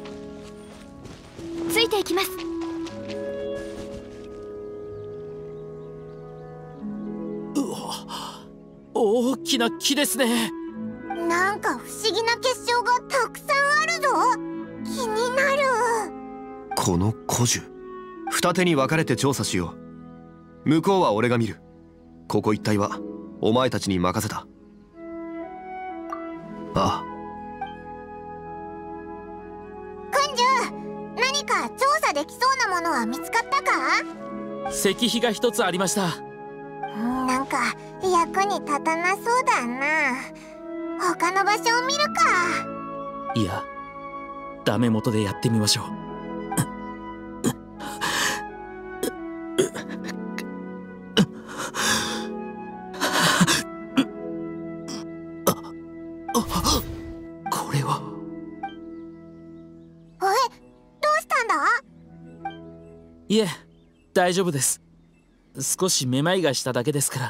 ついていきます。 きな木ですね。 なんか不思議な結晶がたくさんあるぞ。気になる。 この古樹、二手に分かれて調査しよう。向こうは俺が見る。ここ一帯はお前たちに任せた。ああ。 君主、何か調査できそうなものは見つかったか？ 石碑が一つありました。 なんか役に立たなそうだな。他の場所を見るか。 いや、ダメ元でやってみましょう。これは。 え、どうしたんだ？ いえ、大丈夫です。少しめまいがしただけですから。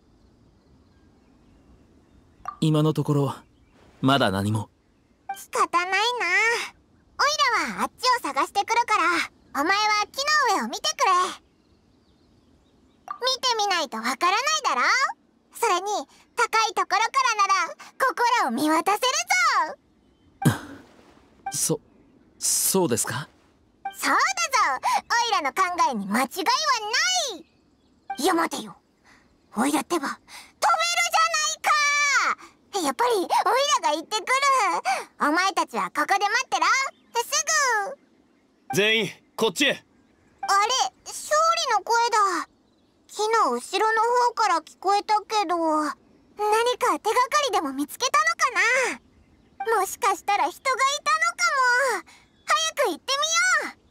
今のところまだ何も。 仕方ないな。オイラはあっちを探してくるから、お前は木の上を見てくれ。見てみないとわからないだろ。それに高いところからならここらを見渡せるぞ。 そそうですか？ そうだぞ。オイラの考えに間違いはない。いや待てよ、オイラってば飛べるじゃないか。やっぱりオイラが行ってくる。お前たちはここで待ってろ。すぐ。 全員こっちへ。 あれ、勝利の声だ。木の後ろの方から聞こえたけど、何か手がかりでも見つけたのかな。もしかしたら人がいたのかも。早く行ってみよう。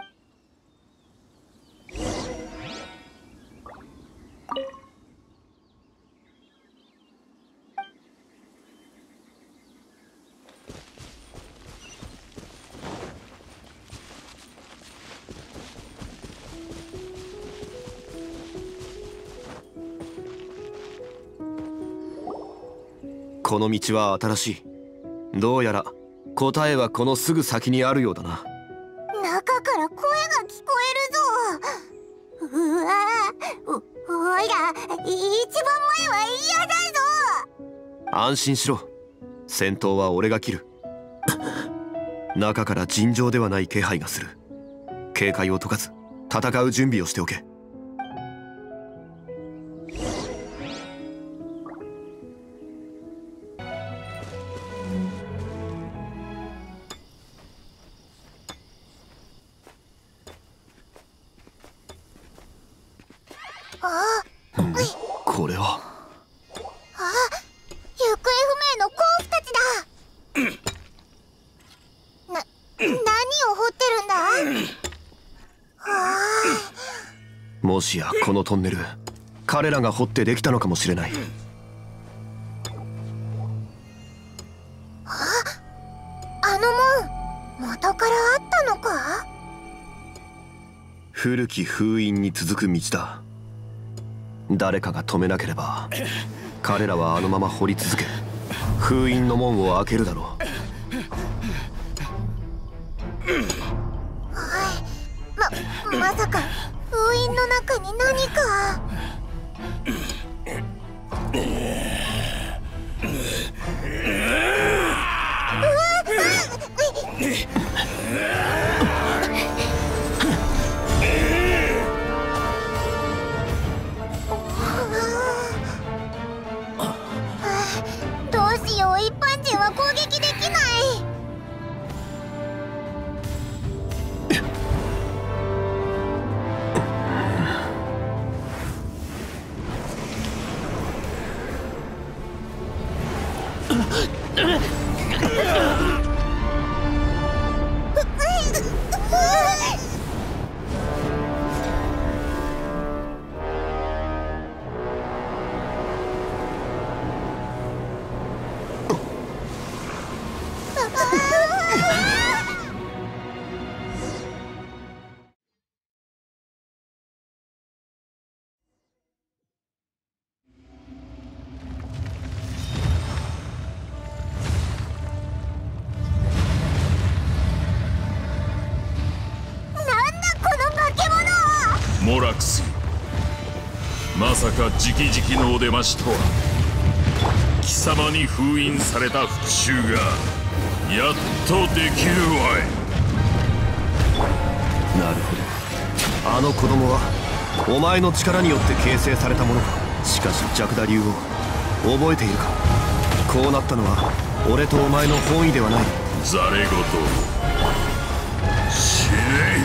この道は新しい。どうやら答えはこのすぐ先にあるようだな。 中から声が聞こえるぞ。うわぁ、お、おいら一番前は嫌だぞ。 安心しろ。先頭は俺が切る。中から尋常ではない気配がする。警戒を解かず戦う準備をしておけ。これは。 あ、行方不明の鉱夫たちだ。な、何を掘ってるんだ？ もしやこのトンネル、彼らが掘ってできたのかもしれない。 あ、あの門、元からあったのか？ 古き封印に続く道だ。誰かが止めなければ彼らはあのまま掘り続け、封印の門を開けるだろう。ま、まさか封印の中に何か。どうしよう、一般人は攻撃できない。 モラクス、まさか直々のお出ましとは。 貴様に封印された復讐がやっとできるわい。 なるほど、あの子供はお前の力によって形成されたものか。しかしジャクダ竜王、覚えているか。こうなったのは俺とお前の本意ではない。 ざれ言死ね。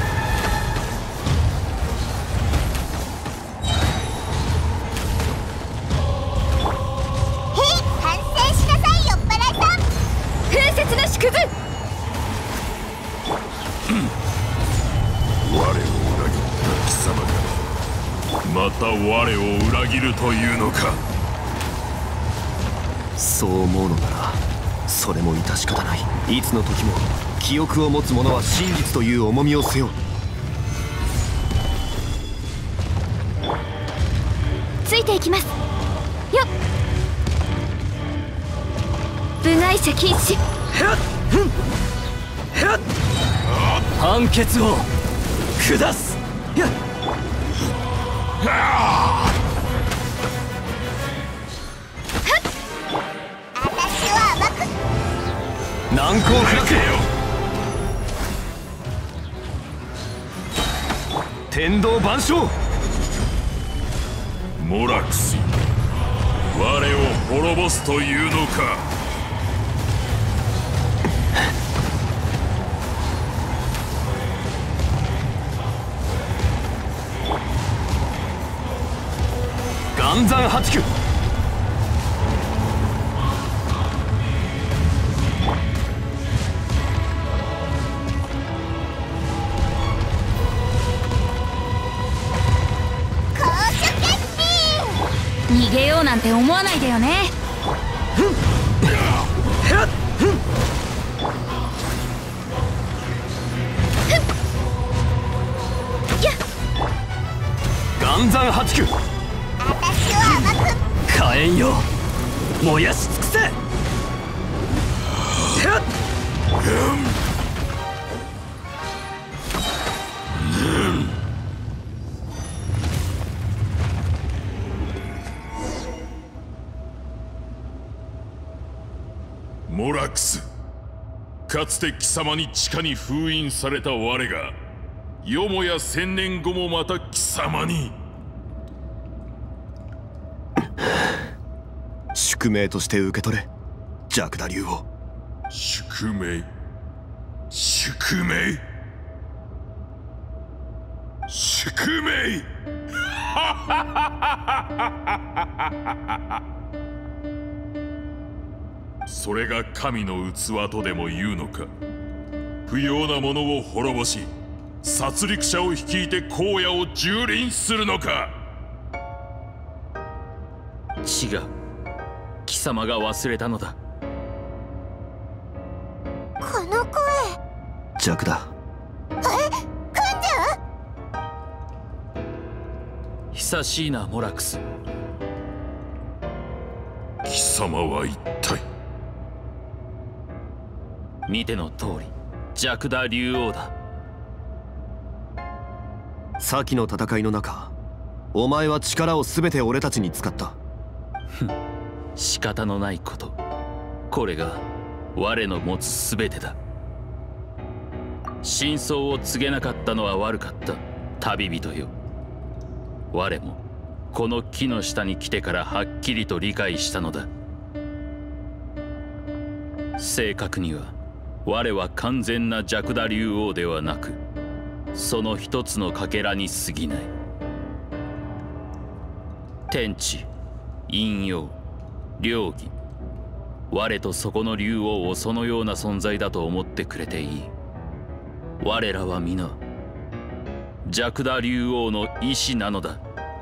縮図。 我を裏切った貴様がまた我を裏切るというのか。 そう思うのならそれも致し方ない。いつの時も記憶を持つ者は真実という重みを背負う。 ついていきますよっ。部外者禁止。 判決を下す。 難攻不落。天道万象。 モラクス、我を滅ぼすというのか。 暗山八九。 逃げようなんて思わないでよね。 暗山八九。 火炎よ、燃やし尽くせ。 モラクス、かつて貴様に地下に封印された我がよもや千年後もまた貴様に。 宿命として受け取れ、ジャクダ竜王。 宿命、宿命、宿命。それが神の器とでも言うのか。不要なものを滅ぼし、殺戮者を率いて荒野を蹂躙するのか。 違う、貴様が忘れたのだ。 この声、 ジャクだ。 え、組んじゃう？久しいな、モラクス。 貴様は一体。 見ての通り、ジャクダ竜王だ。 先の戦いの中、お前は力を全て俺たちに使った。 ふん、仕方のないこと。これが我の持つ全てだ。真相を告げなかったのは悪かった、旅人よ。我もこの木の下に来てからはっきりと理解したのだ。正確には我は完全なジャクダ竜王ではなく、その一つのかけらに過ぎない。天地、陰陽、両義、我とそこの竜王をそのような存在だと思ってくれていい。我らは皆ジャクダ竜王の意志なのだ。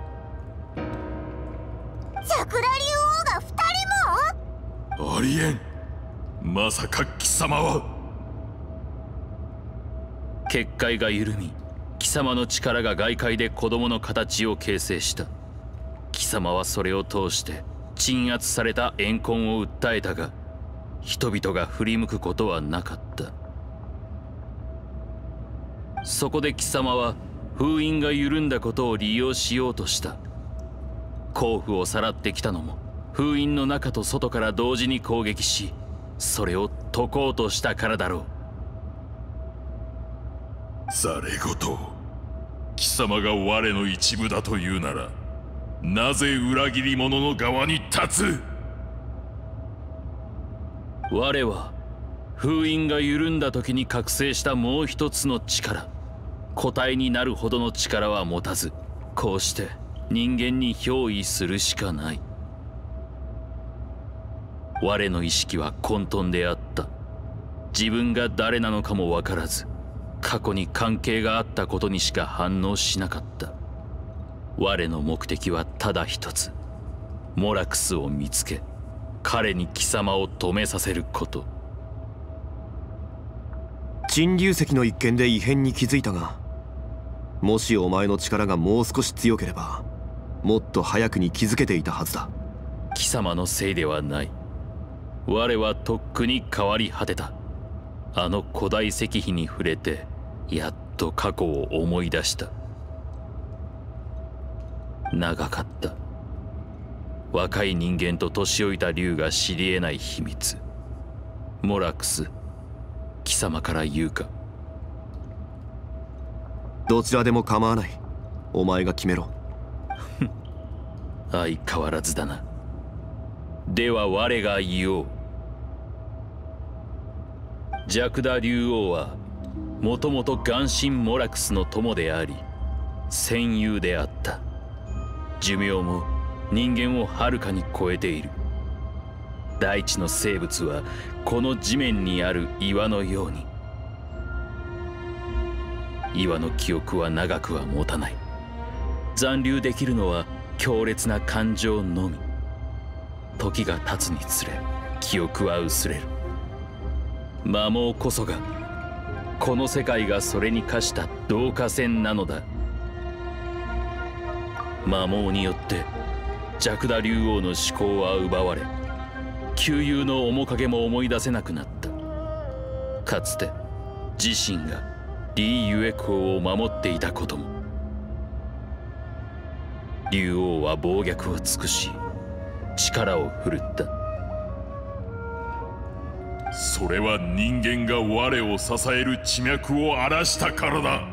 ジャクダ竜王が二人も？ ありえん。まさか貴様は。 結界が緩み、貴様の力が外界で子供の形を形成した。貴様はそれを通して鎮圧された怨恨を訴えたが、人々が振り向くことはなかった。そこで貴様は封印が緩んだことを利用しようとした。甲府をさらってきたのも封印の中と外から同時に攻撃し、それを解こうとしたからだろう。ざれ言、貴様が我の一部だというなら、なぜ裏切り者の側に立つ？ 我は封印が緩んだ時に覚醒したもう一つの力、個体になるほどの力は持たず、こうして人間に憑依するしかない。我の意識は混沌であった。自分が誰なのかも分からず、過去に関係があったことにしか反応しなかった。我の目的はただ一つ、モラクスを見つけ、彼に貴様を止めさせること。 陳龍石の一件で異変に気づいたが、もしお前の力がもう少し強ければ、もっと早くに気づけていたはずだ。 貴様のせいではない。我はとっくに変わり果てた。あの古代石碑に触れて、やっと過去を思い出した。長かった。若い人間と年老いた竜が知り得ない秘密。モラクス、貴様から言うか。 どちらでも構わない。お前が決めろ。 相変わらずだな。では我が言おう。ジャクダ竜王はもともと眼神モラクスの友であり戦友であった。寿命も人間をはるかに超えている。大地の生物はこの地面にある岩のように。岩の記憶は長くは持たない。残留できるのは強烈な感情のみ。時が経つにつれ記憶は薄れる。魔網こそがこの世界がそれに課した導火線なのだ。魔網によってジャクダ竜王の思考は奪われ、旧友の面影も思い出せなくなった。かつて自身がリー・ユエコーを守っていたことも。竜王は暴虐を尽くし力を振るった。 それは人間が我を支える地脈を荒らしたからだ。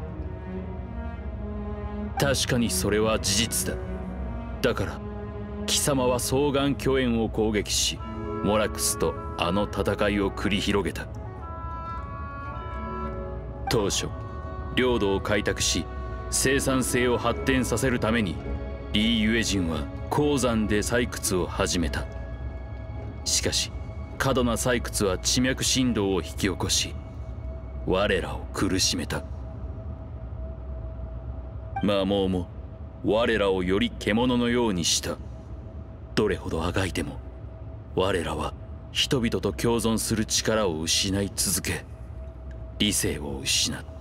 確かにそれは事実だ。だから貴様は双眼巨炎を攻撃し、モラクスとあの戦いを繰り広げた。当初領土を開拓し生産性を発展させるためにリー・ユエ人は鉱山で採掘を始めた。しかし過度な採掘は地脈振動を引き起こし、我らを苦しめた。魔網も我らをより獣のようにした。どれほどあがいても我らは人々と共存する力を失い続け、理性を失った。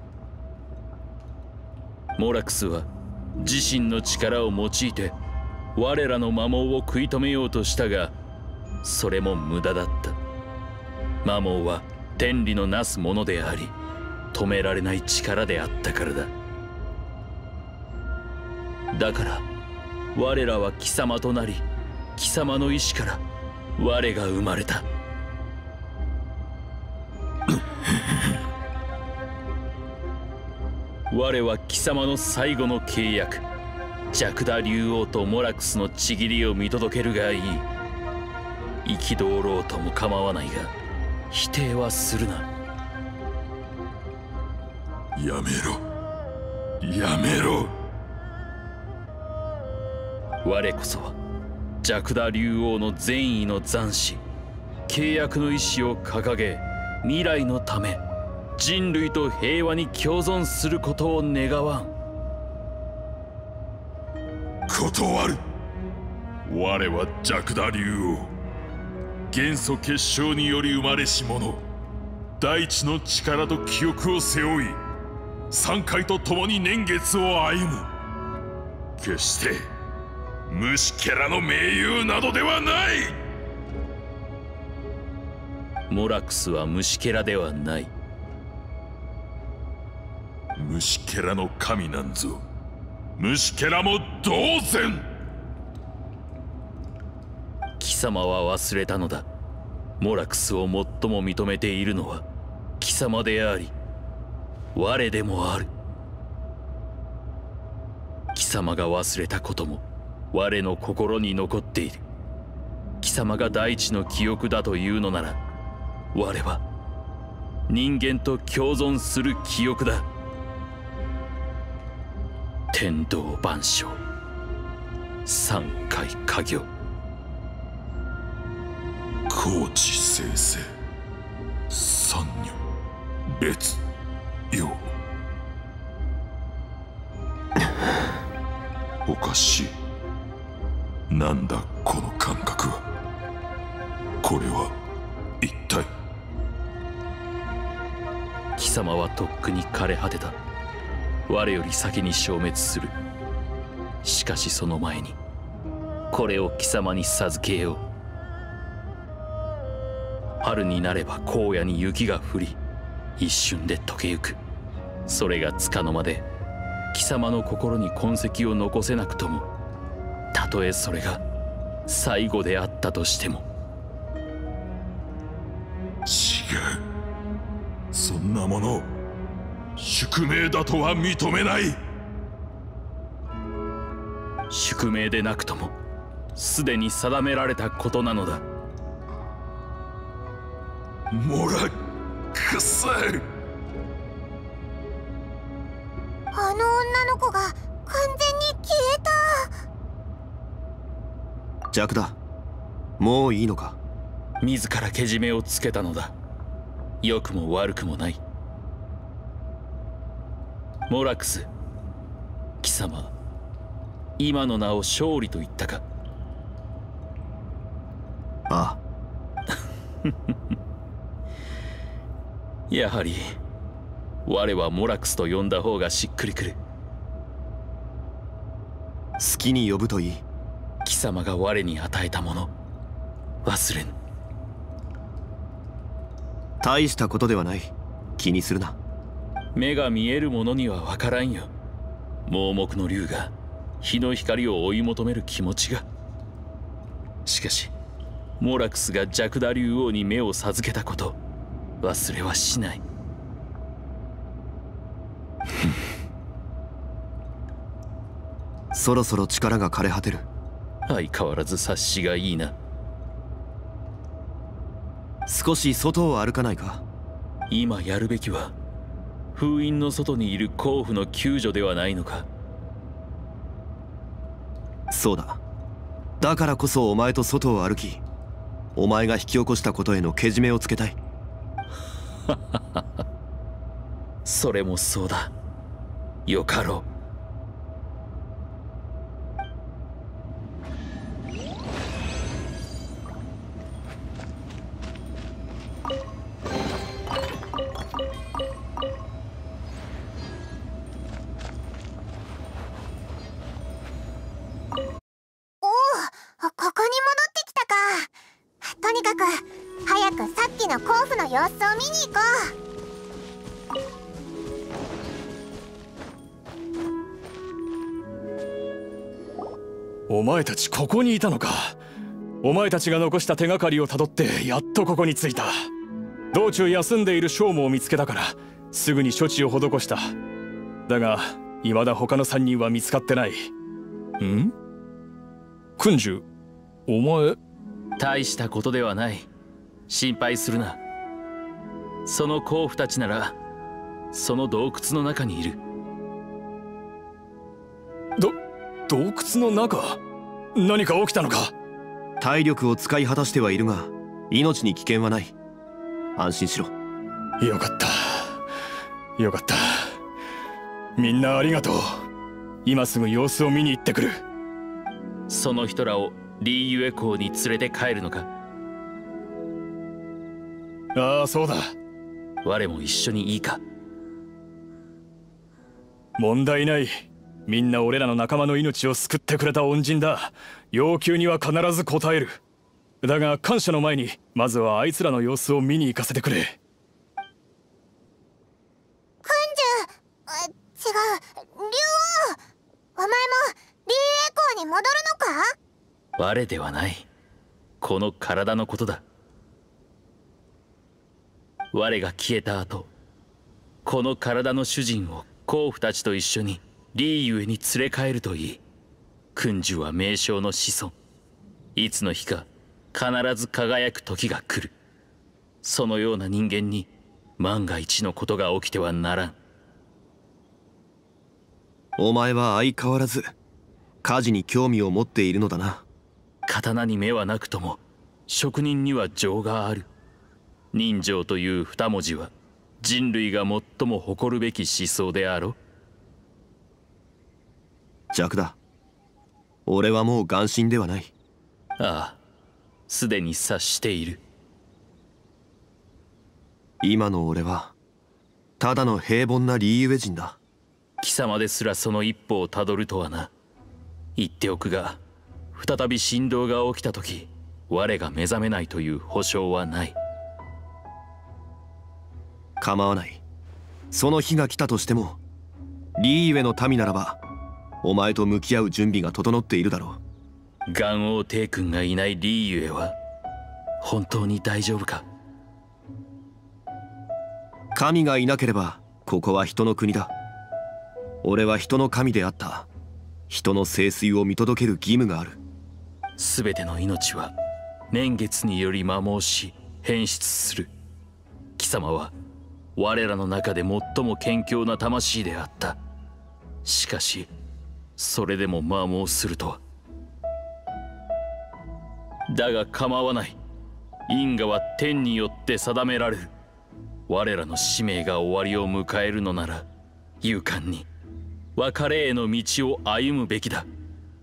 モラクスは自身の力を用いて我らの魔網を食い止めようとしたが、それも無駄だった。魔網は天理のなすものであり、止められない力であったからだ。だから我らは貴様となり、貴様の意志から我が生まれた。我は貴様の最後の契約、ジャクダ竜王とモラクスの契りを見届けるがいい。憤ろうとも構わないが否定はするな。 やめろ、やめろ。 我こそはジャクダ竜王の善意の残滓、契約の意志を掲げ、未来のため人類と平和に共存することを願わん。 断る。我はジャクダ竜王、元素結晶により生まれし者。大地の力と記憶を背負い、山海と共に年月を歩む。決して虫けらの盟友などではない。 モラクスは虫けらではない。 虫けらの神なんぞ、虫けらも同然。 様は忘れたのだ。モラクスを最も認めているのは貴様であり我でもある。貴様が忘れたことも我の心に残っている。貴様が大地の記憶だというのなら、我は人間と共存する記憶だ。天道万象、三界家業、 高知生成、三女別陽。おかしい。なんだこの感覚は。これは一体。 貴様はとっくに枯れ果てた。我より先に消滅する。しかしその前にこれを貴様に授けよう。春になれば荒野に雪が降り、一瞬で溶けゆく。それが束の間で貴様の心に痕跡を残せなくとも、たとえそれが最後であったとしても。 違う。そんなもの宿命だとは認めない。 宿命でなくともすでに定められたことなのだ。 モラクス。 あの女の子が完全に消えた。 ジャクダ、もういいのか。 自らけじめをつけたのだ。良くも悪くもない。モラクス、貴様、今の名を勝利と言ったか。 ああ。 やはり我はモラクスと呼んだ方がしっくりくる。 好きに呼ぶといい。 貴様が我に与えたもの忘れぬ。 大したことではない。気にするな。 目が見えるものには分からんよ。盲目の竜が日の光を追い求める気持ちが。しかしモラクスがジャクダ竜王に目を授けたこと、忘れはしない。 そろそろ力が枯れ果てる。 相変わらず察しがいいな。 少し外を歩かないか。 今やるべきは封印の外にいる甲府の救助ではないのか。 そうだ。だからこそお前と外を歩き、お前が引き起こしたことへのけじめをつけたい。 それもそうだ。よかろう。 ここに戻ってきたか。とにかく早くさっきの甲府の様子を見に行こう。お前たちここにいたのか。お前たちが残した手がかりをたどってやっとここに着いた。道中休んでいる将も見つけたからすぐに処置を施した。だが未だ他のさんにんは見つかってない。ん？君主、お前。 大したことではない。心配するな。その甲府たちならその洞窟の中にいる。 ど洞窟の中？何か起きたのか？ 体力を使い果たしてはいるが命に危険はない。安心しろ。 よかったよかった。みんなありがとう。今すぐ様子を見に行ってくる。 その人らをリーユエ港に連れて帰るのか？ ああ、そうだ。 我も一緒にいいか？ 問題ない。みんな俺らの仲間の命を救ってくれた恩人だ。要求には必ず応える。だが感謝の前にまずはあいつらの様子を見に行かせてくれ。 う。君主、違う、竜王、お前もリーエ港に戻るのか？ 我ではない。 この体のことだ。我が消えた後、この体の主人を甲府たちと一緒にリーユエに連れ帰るといい。君主は名将の子孫。いつの日か必ず輝く時が来る。そのような人間に万が一のことが起きてはならん。 お前は相変わらず火事に興味を持っているのだな。 刀に目はなくとも職人には情がある。人情という二文字は人類が最も誇るべき思想であろう。 弱だ。俺はもう眼神ではない。 ああ、すでに察している。 今の俺はただの平凡なリーユエ人だ。 貴様ですらその一歩をたどるとはな。言っておくが、再び振動が起きた時我が目覚めないという保証はない。 構わない。その日が来たとしてもリーユエの民ならばお前と向き合う準備が整っているだろう。元王帝君がいないリーユエは本当に大丈夫か。 神がいなければここは人の国だ。俺は人の神であった。人の聖水を見届ける義務がある。 全ての命は年月により摩耗し変質する。貴様は我らの中で最も堅強な魂であった。しかしそれでも摩耗するとは。だが構わない。因果は天によって定められる。我らの使命が終わりを迎えるのなら勇敢に別れへの道を歩むべきだ。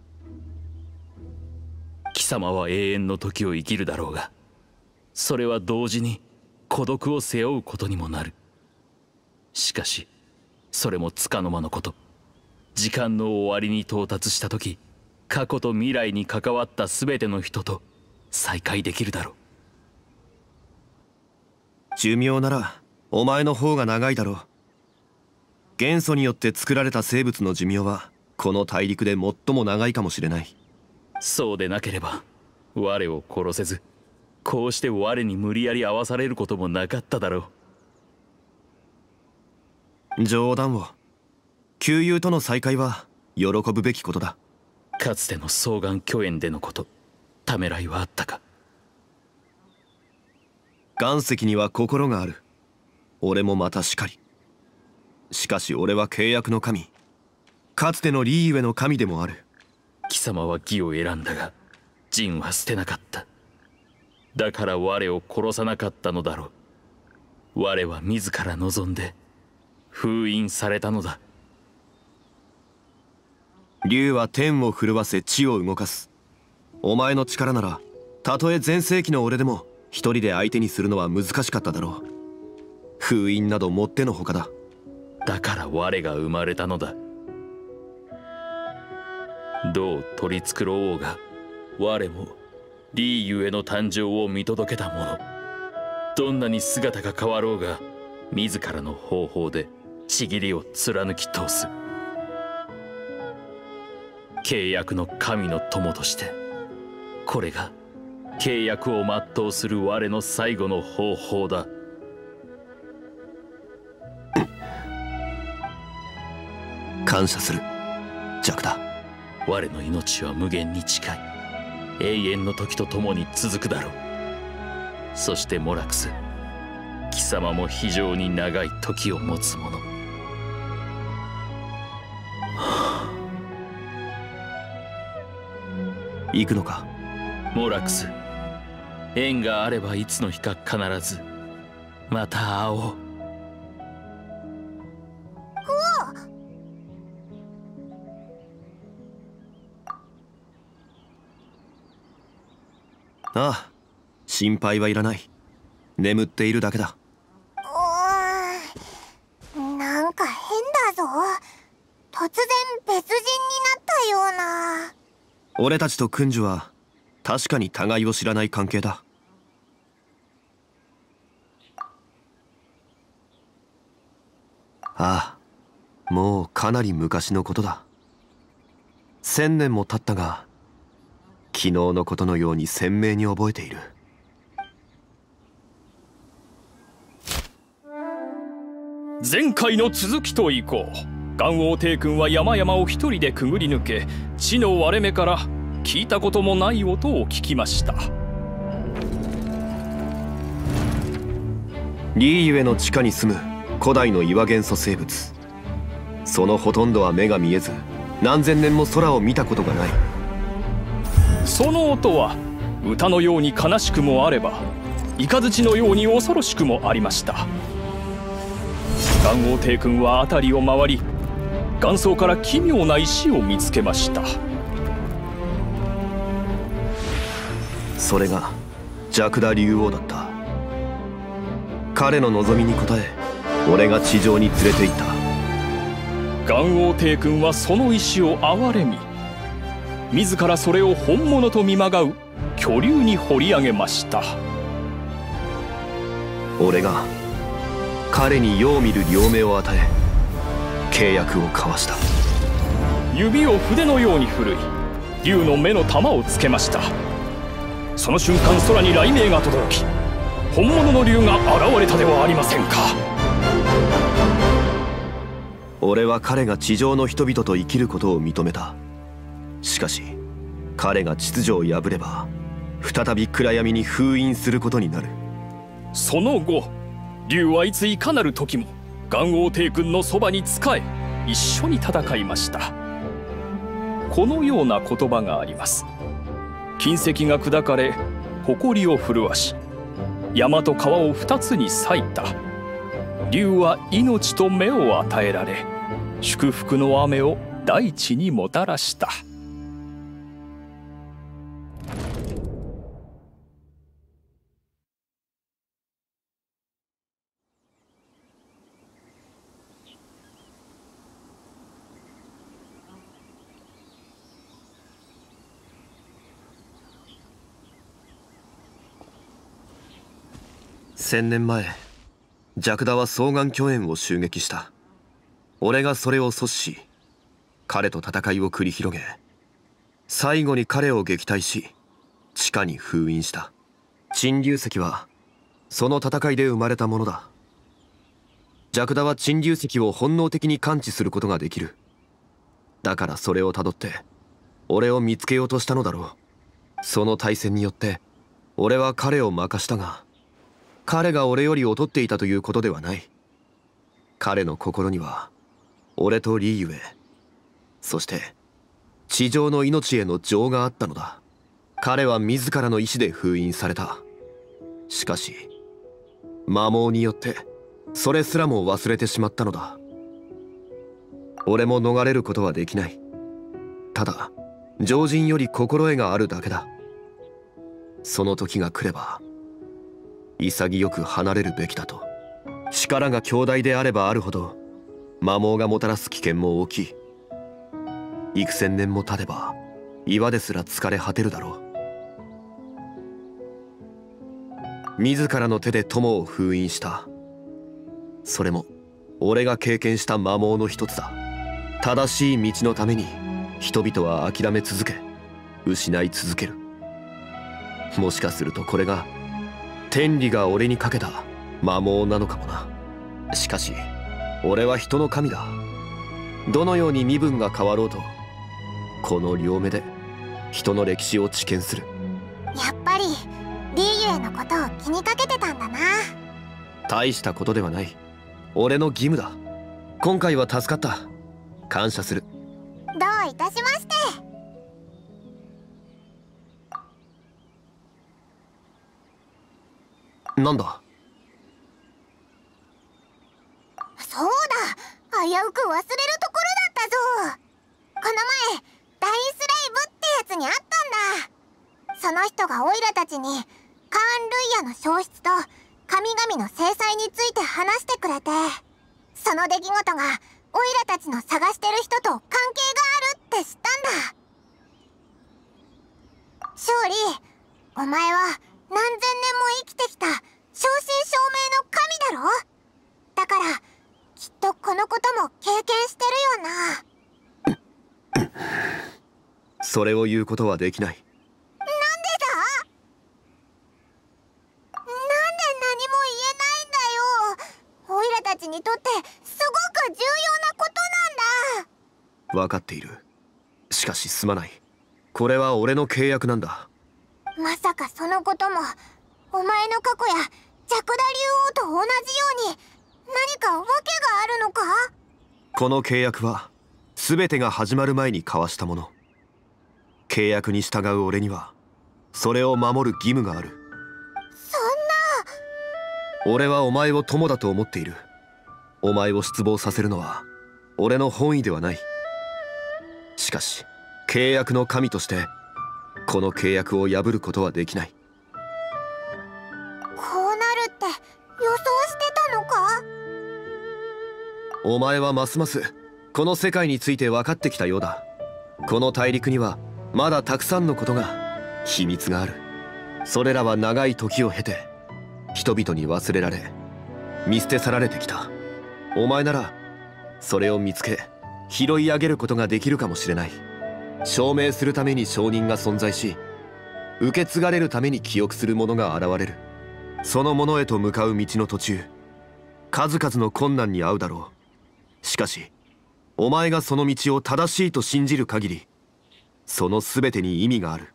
貴様は永遠の時を生きるだろうが、それは同時に孤独を背負うことにもなる。しかしそれもつかの間のこと。時間の終わりに到達した時、過去と未来に関わった全ての人と再会できるだろう。 寿命ならお前の方が長いだろう。元素によって作られた生物の寿命はこの大陸で最も長いかもしれない。 そうでなければ我を殺せず、こうして我に無理やり合わされることもなかっただろう。冗談を。旧友との再会は喜ぶべきことだ。 かつての双眼巨縁でのこと、ためらいはあったか。 岩石には心がある。俺もまたしかり。しかし俺は契約の神、かつてのリーユエの神でもある。 貴様は義を選んだが仁は捨てなかった。だから我を殺さなかったのだろう。我は自ら望んで封印されたのだ。 竜は天を震わせ地を動かす。お前の力ならたとえ全盛期の俺でも一人で相手にするのは難しかっただろう。封印などもってのほかだ。 だから我が生まれたのだ。どう取り繕おうが我もリーユエの誕生を見届けた者。どんなに姿が変わろうが自らの方法でちぎりを貫き通す。契約の神の友としてこれが契約を全うする我の最後の方法だ。 感謝する、ジャクダ。 我の命は無限に近い。永遠の時と共に続くだろう。そしてモラクス、貴様も非常に長い時を持つ者。 行くのか。 モラクス、縁があればいつの日か必ずまた会おう。 ああ、心配はいらない。眠っているだけだ。 うーん、なんか変だぞ。突然別人になったような。 俺たちと君主は確かに互いを知らない関係だ。ああ、もうかなり昔のことだ。千年も経ったが昨日のことのように鮮明に覚えている。 前回の続きといこう。元王帝君は山々を一人でくぐり抜け、地の割れ目から聞いたこともない音を聞きました。 リーユエの地下に住む古代の岩元素生物。そのほとんどは目が見えず、何千年も空を見たことがない。 その音は歌のように悲しくもあれば、雷のように恐ろしくもありました。元王帝君は辺りを回り、岩層から奇妙な石を見つけました。 それがジャクダ竜王だった。彼の望みに応え、俺が地上に連れて行った。 元王帝君はその石を憐れみ、自らそれを本物と見まがう巨竜に掘り上げました。 俺が彼に世を見る両目を与え、契約を交わした。 指を筆のように振るい、竜の目の玉をつけました。その瞬間、空に雷鳴が轟き、本物の竜が現れたではありませんか。 俺は彼が地上の人々と生きることを認めた。しかし彼が秩序を破れば、再び暗闇に封印することになる。 その後、竜はいついかなる時も元王帝君のそばに仕え、一緒に戦いました。このような言葉があります。金石が砕かれ、誇りを震わし、山と川を二つに裂いた。竜は命と目を与えられ、祝福の雨を大地にもたらした。 千年前、ジャクダは双眼巨猿を襲撃した。俺がそれを阻止し、彼と戦いを繰り広げ、最後に彼を撃退し、地下に封印した。鎮竜石はその戦いで生まれたものだ。ジャクダは鎮竜石を本能的に感知することができる。だからそれをたどって俺を見つけようとしたのだろう。その対戦によって俺は彼を負かしたが、彼が俺より劣っていたということではない。彼の心には俺とリーユエ、そして地上の命への情があったのだ。彼は自らの意志で封印された。しかし魔網によってそれすらも忘れてしまったのだ。俺も逃れることはできない。ただ常人より心得があるだけだ。その時が来れば潔く離れるべきだと。力が強大であればあるほど魔網がもたらす危険も大きい。幾千年も経てば岩ですら疲れ果てるだろう。自らの手で友を封印した。それも俺が経験した魔網の一つだ。正しい道のために人々は諦め続け、失い続ける。もしかするとこれが天理が俺にかけた魔網なのかもな。しかし俺は人の神だ。どのように身分が変わろうと、この両目で人の歴史を知見する。 やっぱりリーユエのことを気にかけてたんだな。 大したことではない。俺の義務だ。今回は助かった。感謝する。 どういたしまして。 なんだ。 そうだ、危うく忘れるところだったぞ。この前ダイスレイブってやつに会ったんだ。その人がオイラたちにカーン・ルイヤの消失と神々の制裁について話してくれて、その出来事がオイラたちの探してる人と関係があるって知ったんだ。勝利、お前は何千年も生きてきた正真正銘の神だろ。だからきっとこのことも経験してるよな。 それを言うことはできない。 分かっている。しかしすまない。これは俺の契約なんだ。 まさかそのこともお前の過去やジャクダ竜王と同じように何か訳があるのか？ この契約は全てが始まる前に交わしたもの。契約に従う俺にはそれを守る義務がある。 そんな。 俺はお前を友だと思っている。お前を失望させるのは俺の本意ではない。しかし契約の神としてこの契約を破ることはできない。 こうなるって予想してたのか？ お前はますますこの世界について分かってきたようだ。この大陸にはまだたくさんのことが秘密がある。それらは長い時を経て人々に忘れられ見捨て去られてきた。お前ならそれを見つけ拾い上げることができるかもしれない。証明するために証人が存在し、受け継がれるために記憶する者が現れる。その者へと向かう道の途中、数々の困難に遭うだろう。しかしお前がその道を正しいと信じる限り、その全てに意味がある。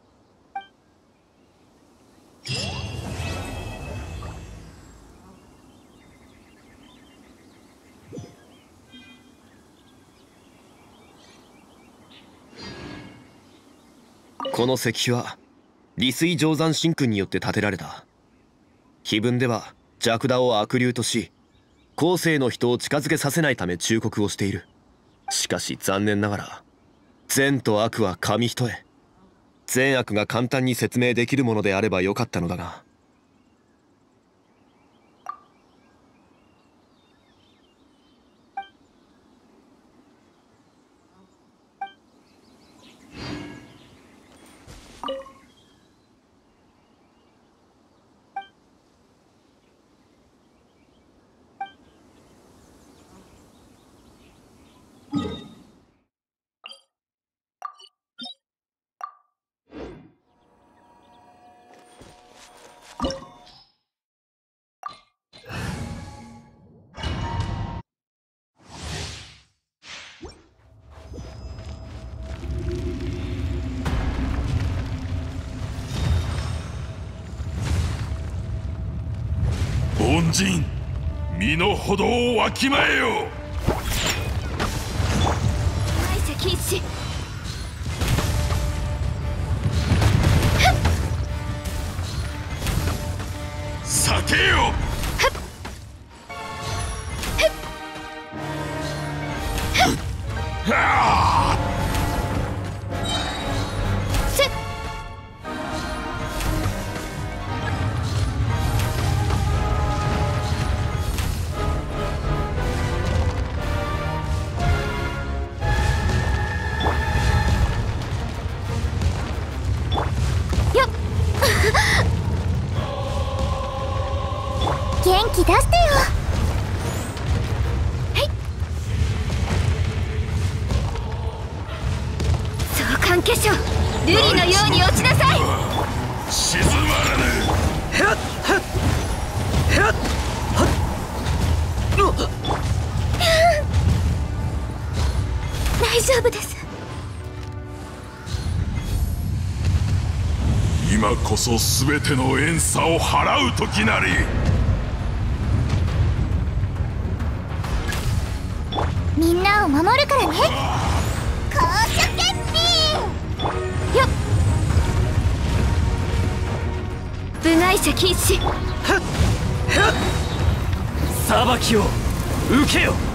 この石碑は利水定山神君によって建てられた。碑文ではジャクダを悪霊とし、後世の人を近づけさせないため忠告をしている。しかし残念ながら善と悪は紙一重。善悪が簡単に説明できるものであればよかったのだが。 凡人、身の程をわきまえよ。 排射禁止。 避けよ。 元気出してよ。 はい。相関化粧、瑠璃のように落ちなさい。 沈まらぬ。 大丈夫です。 今こそ全ての怨嗟を払う時なり。 みんなを守るからね。公主決心よっ。部外者禁止。 裁きを受けよ。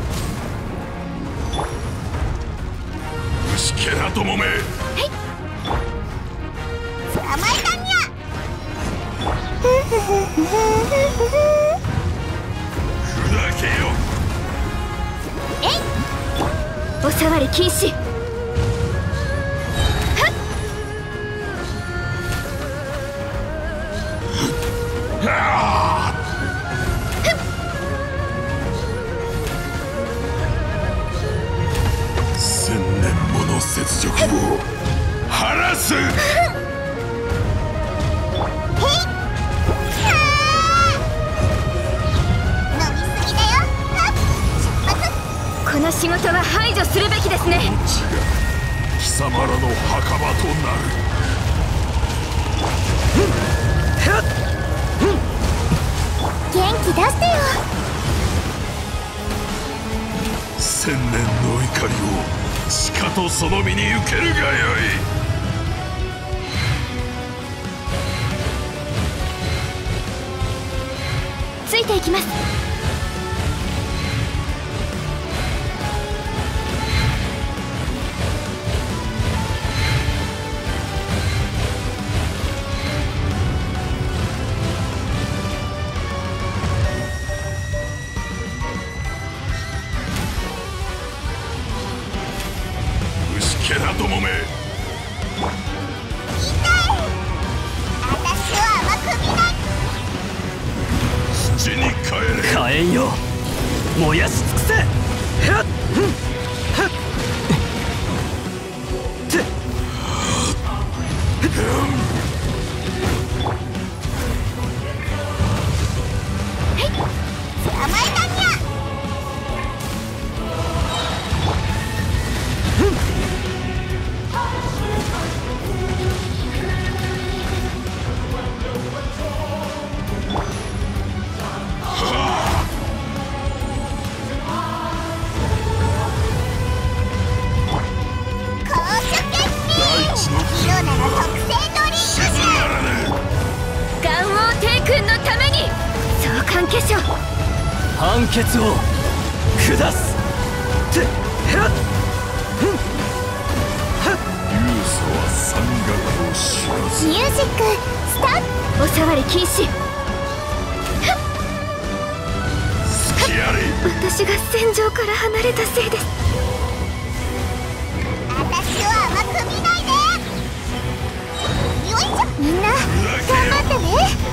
虫けらどもめ。 捕まえたにゃ。 砕けよ。 えい。 お触り禁止。 千年もの雪辱を晴らす。 この仕事は排除するべきですね。 この地が貴様らの墓場となる。 元気出してよ。 千年の怒りをしかとその身に受けるがよい。 ついていきます。 虫けらどもめ、 私は甘く見ない。 土に帰れ。 火炎よ、燃やし尽くせ。 捕まえたにゃ。 判決を下す。てはっ勇者は山岳を知らず。 ミュージックスタート。 お触り禁止。 好きやれ。 私が戦場から離れたせいです。 私は甘く見ないで。よいしょ。みんな頑張ってね。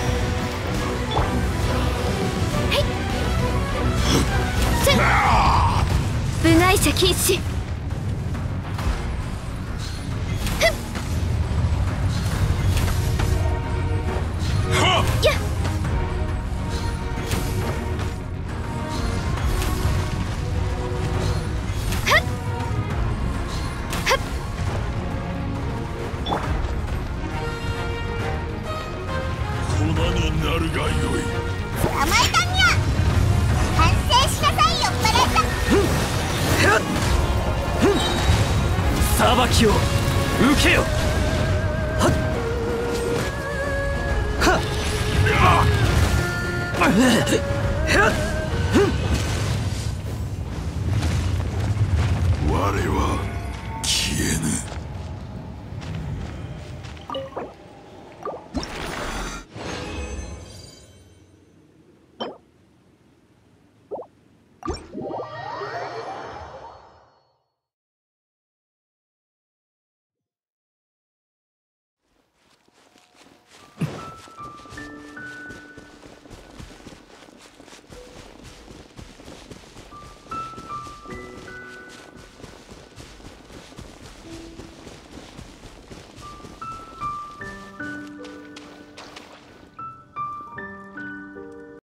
部外者禁止。やっ粉になるがよい。 捕まえたにゃ。反省しなさいよ、バレッタ。 裁きを受けよ。はっはっ我は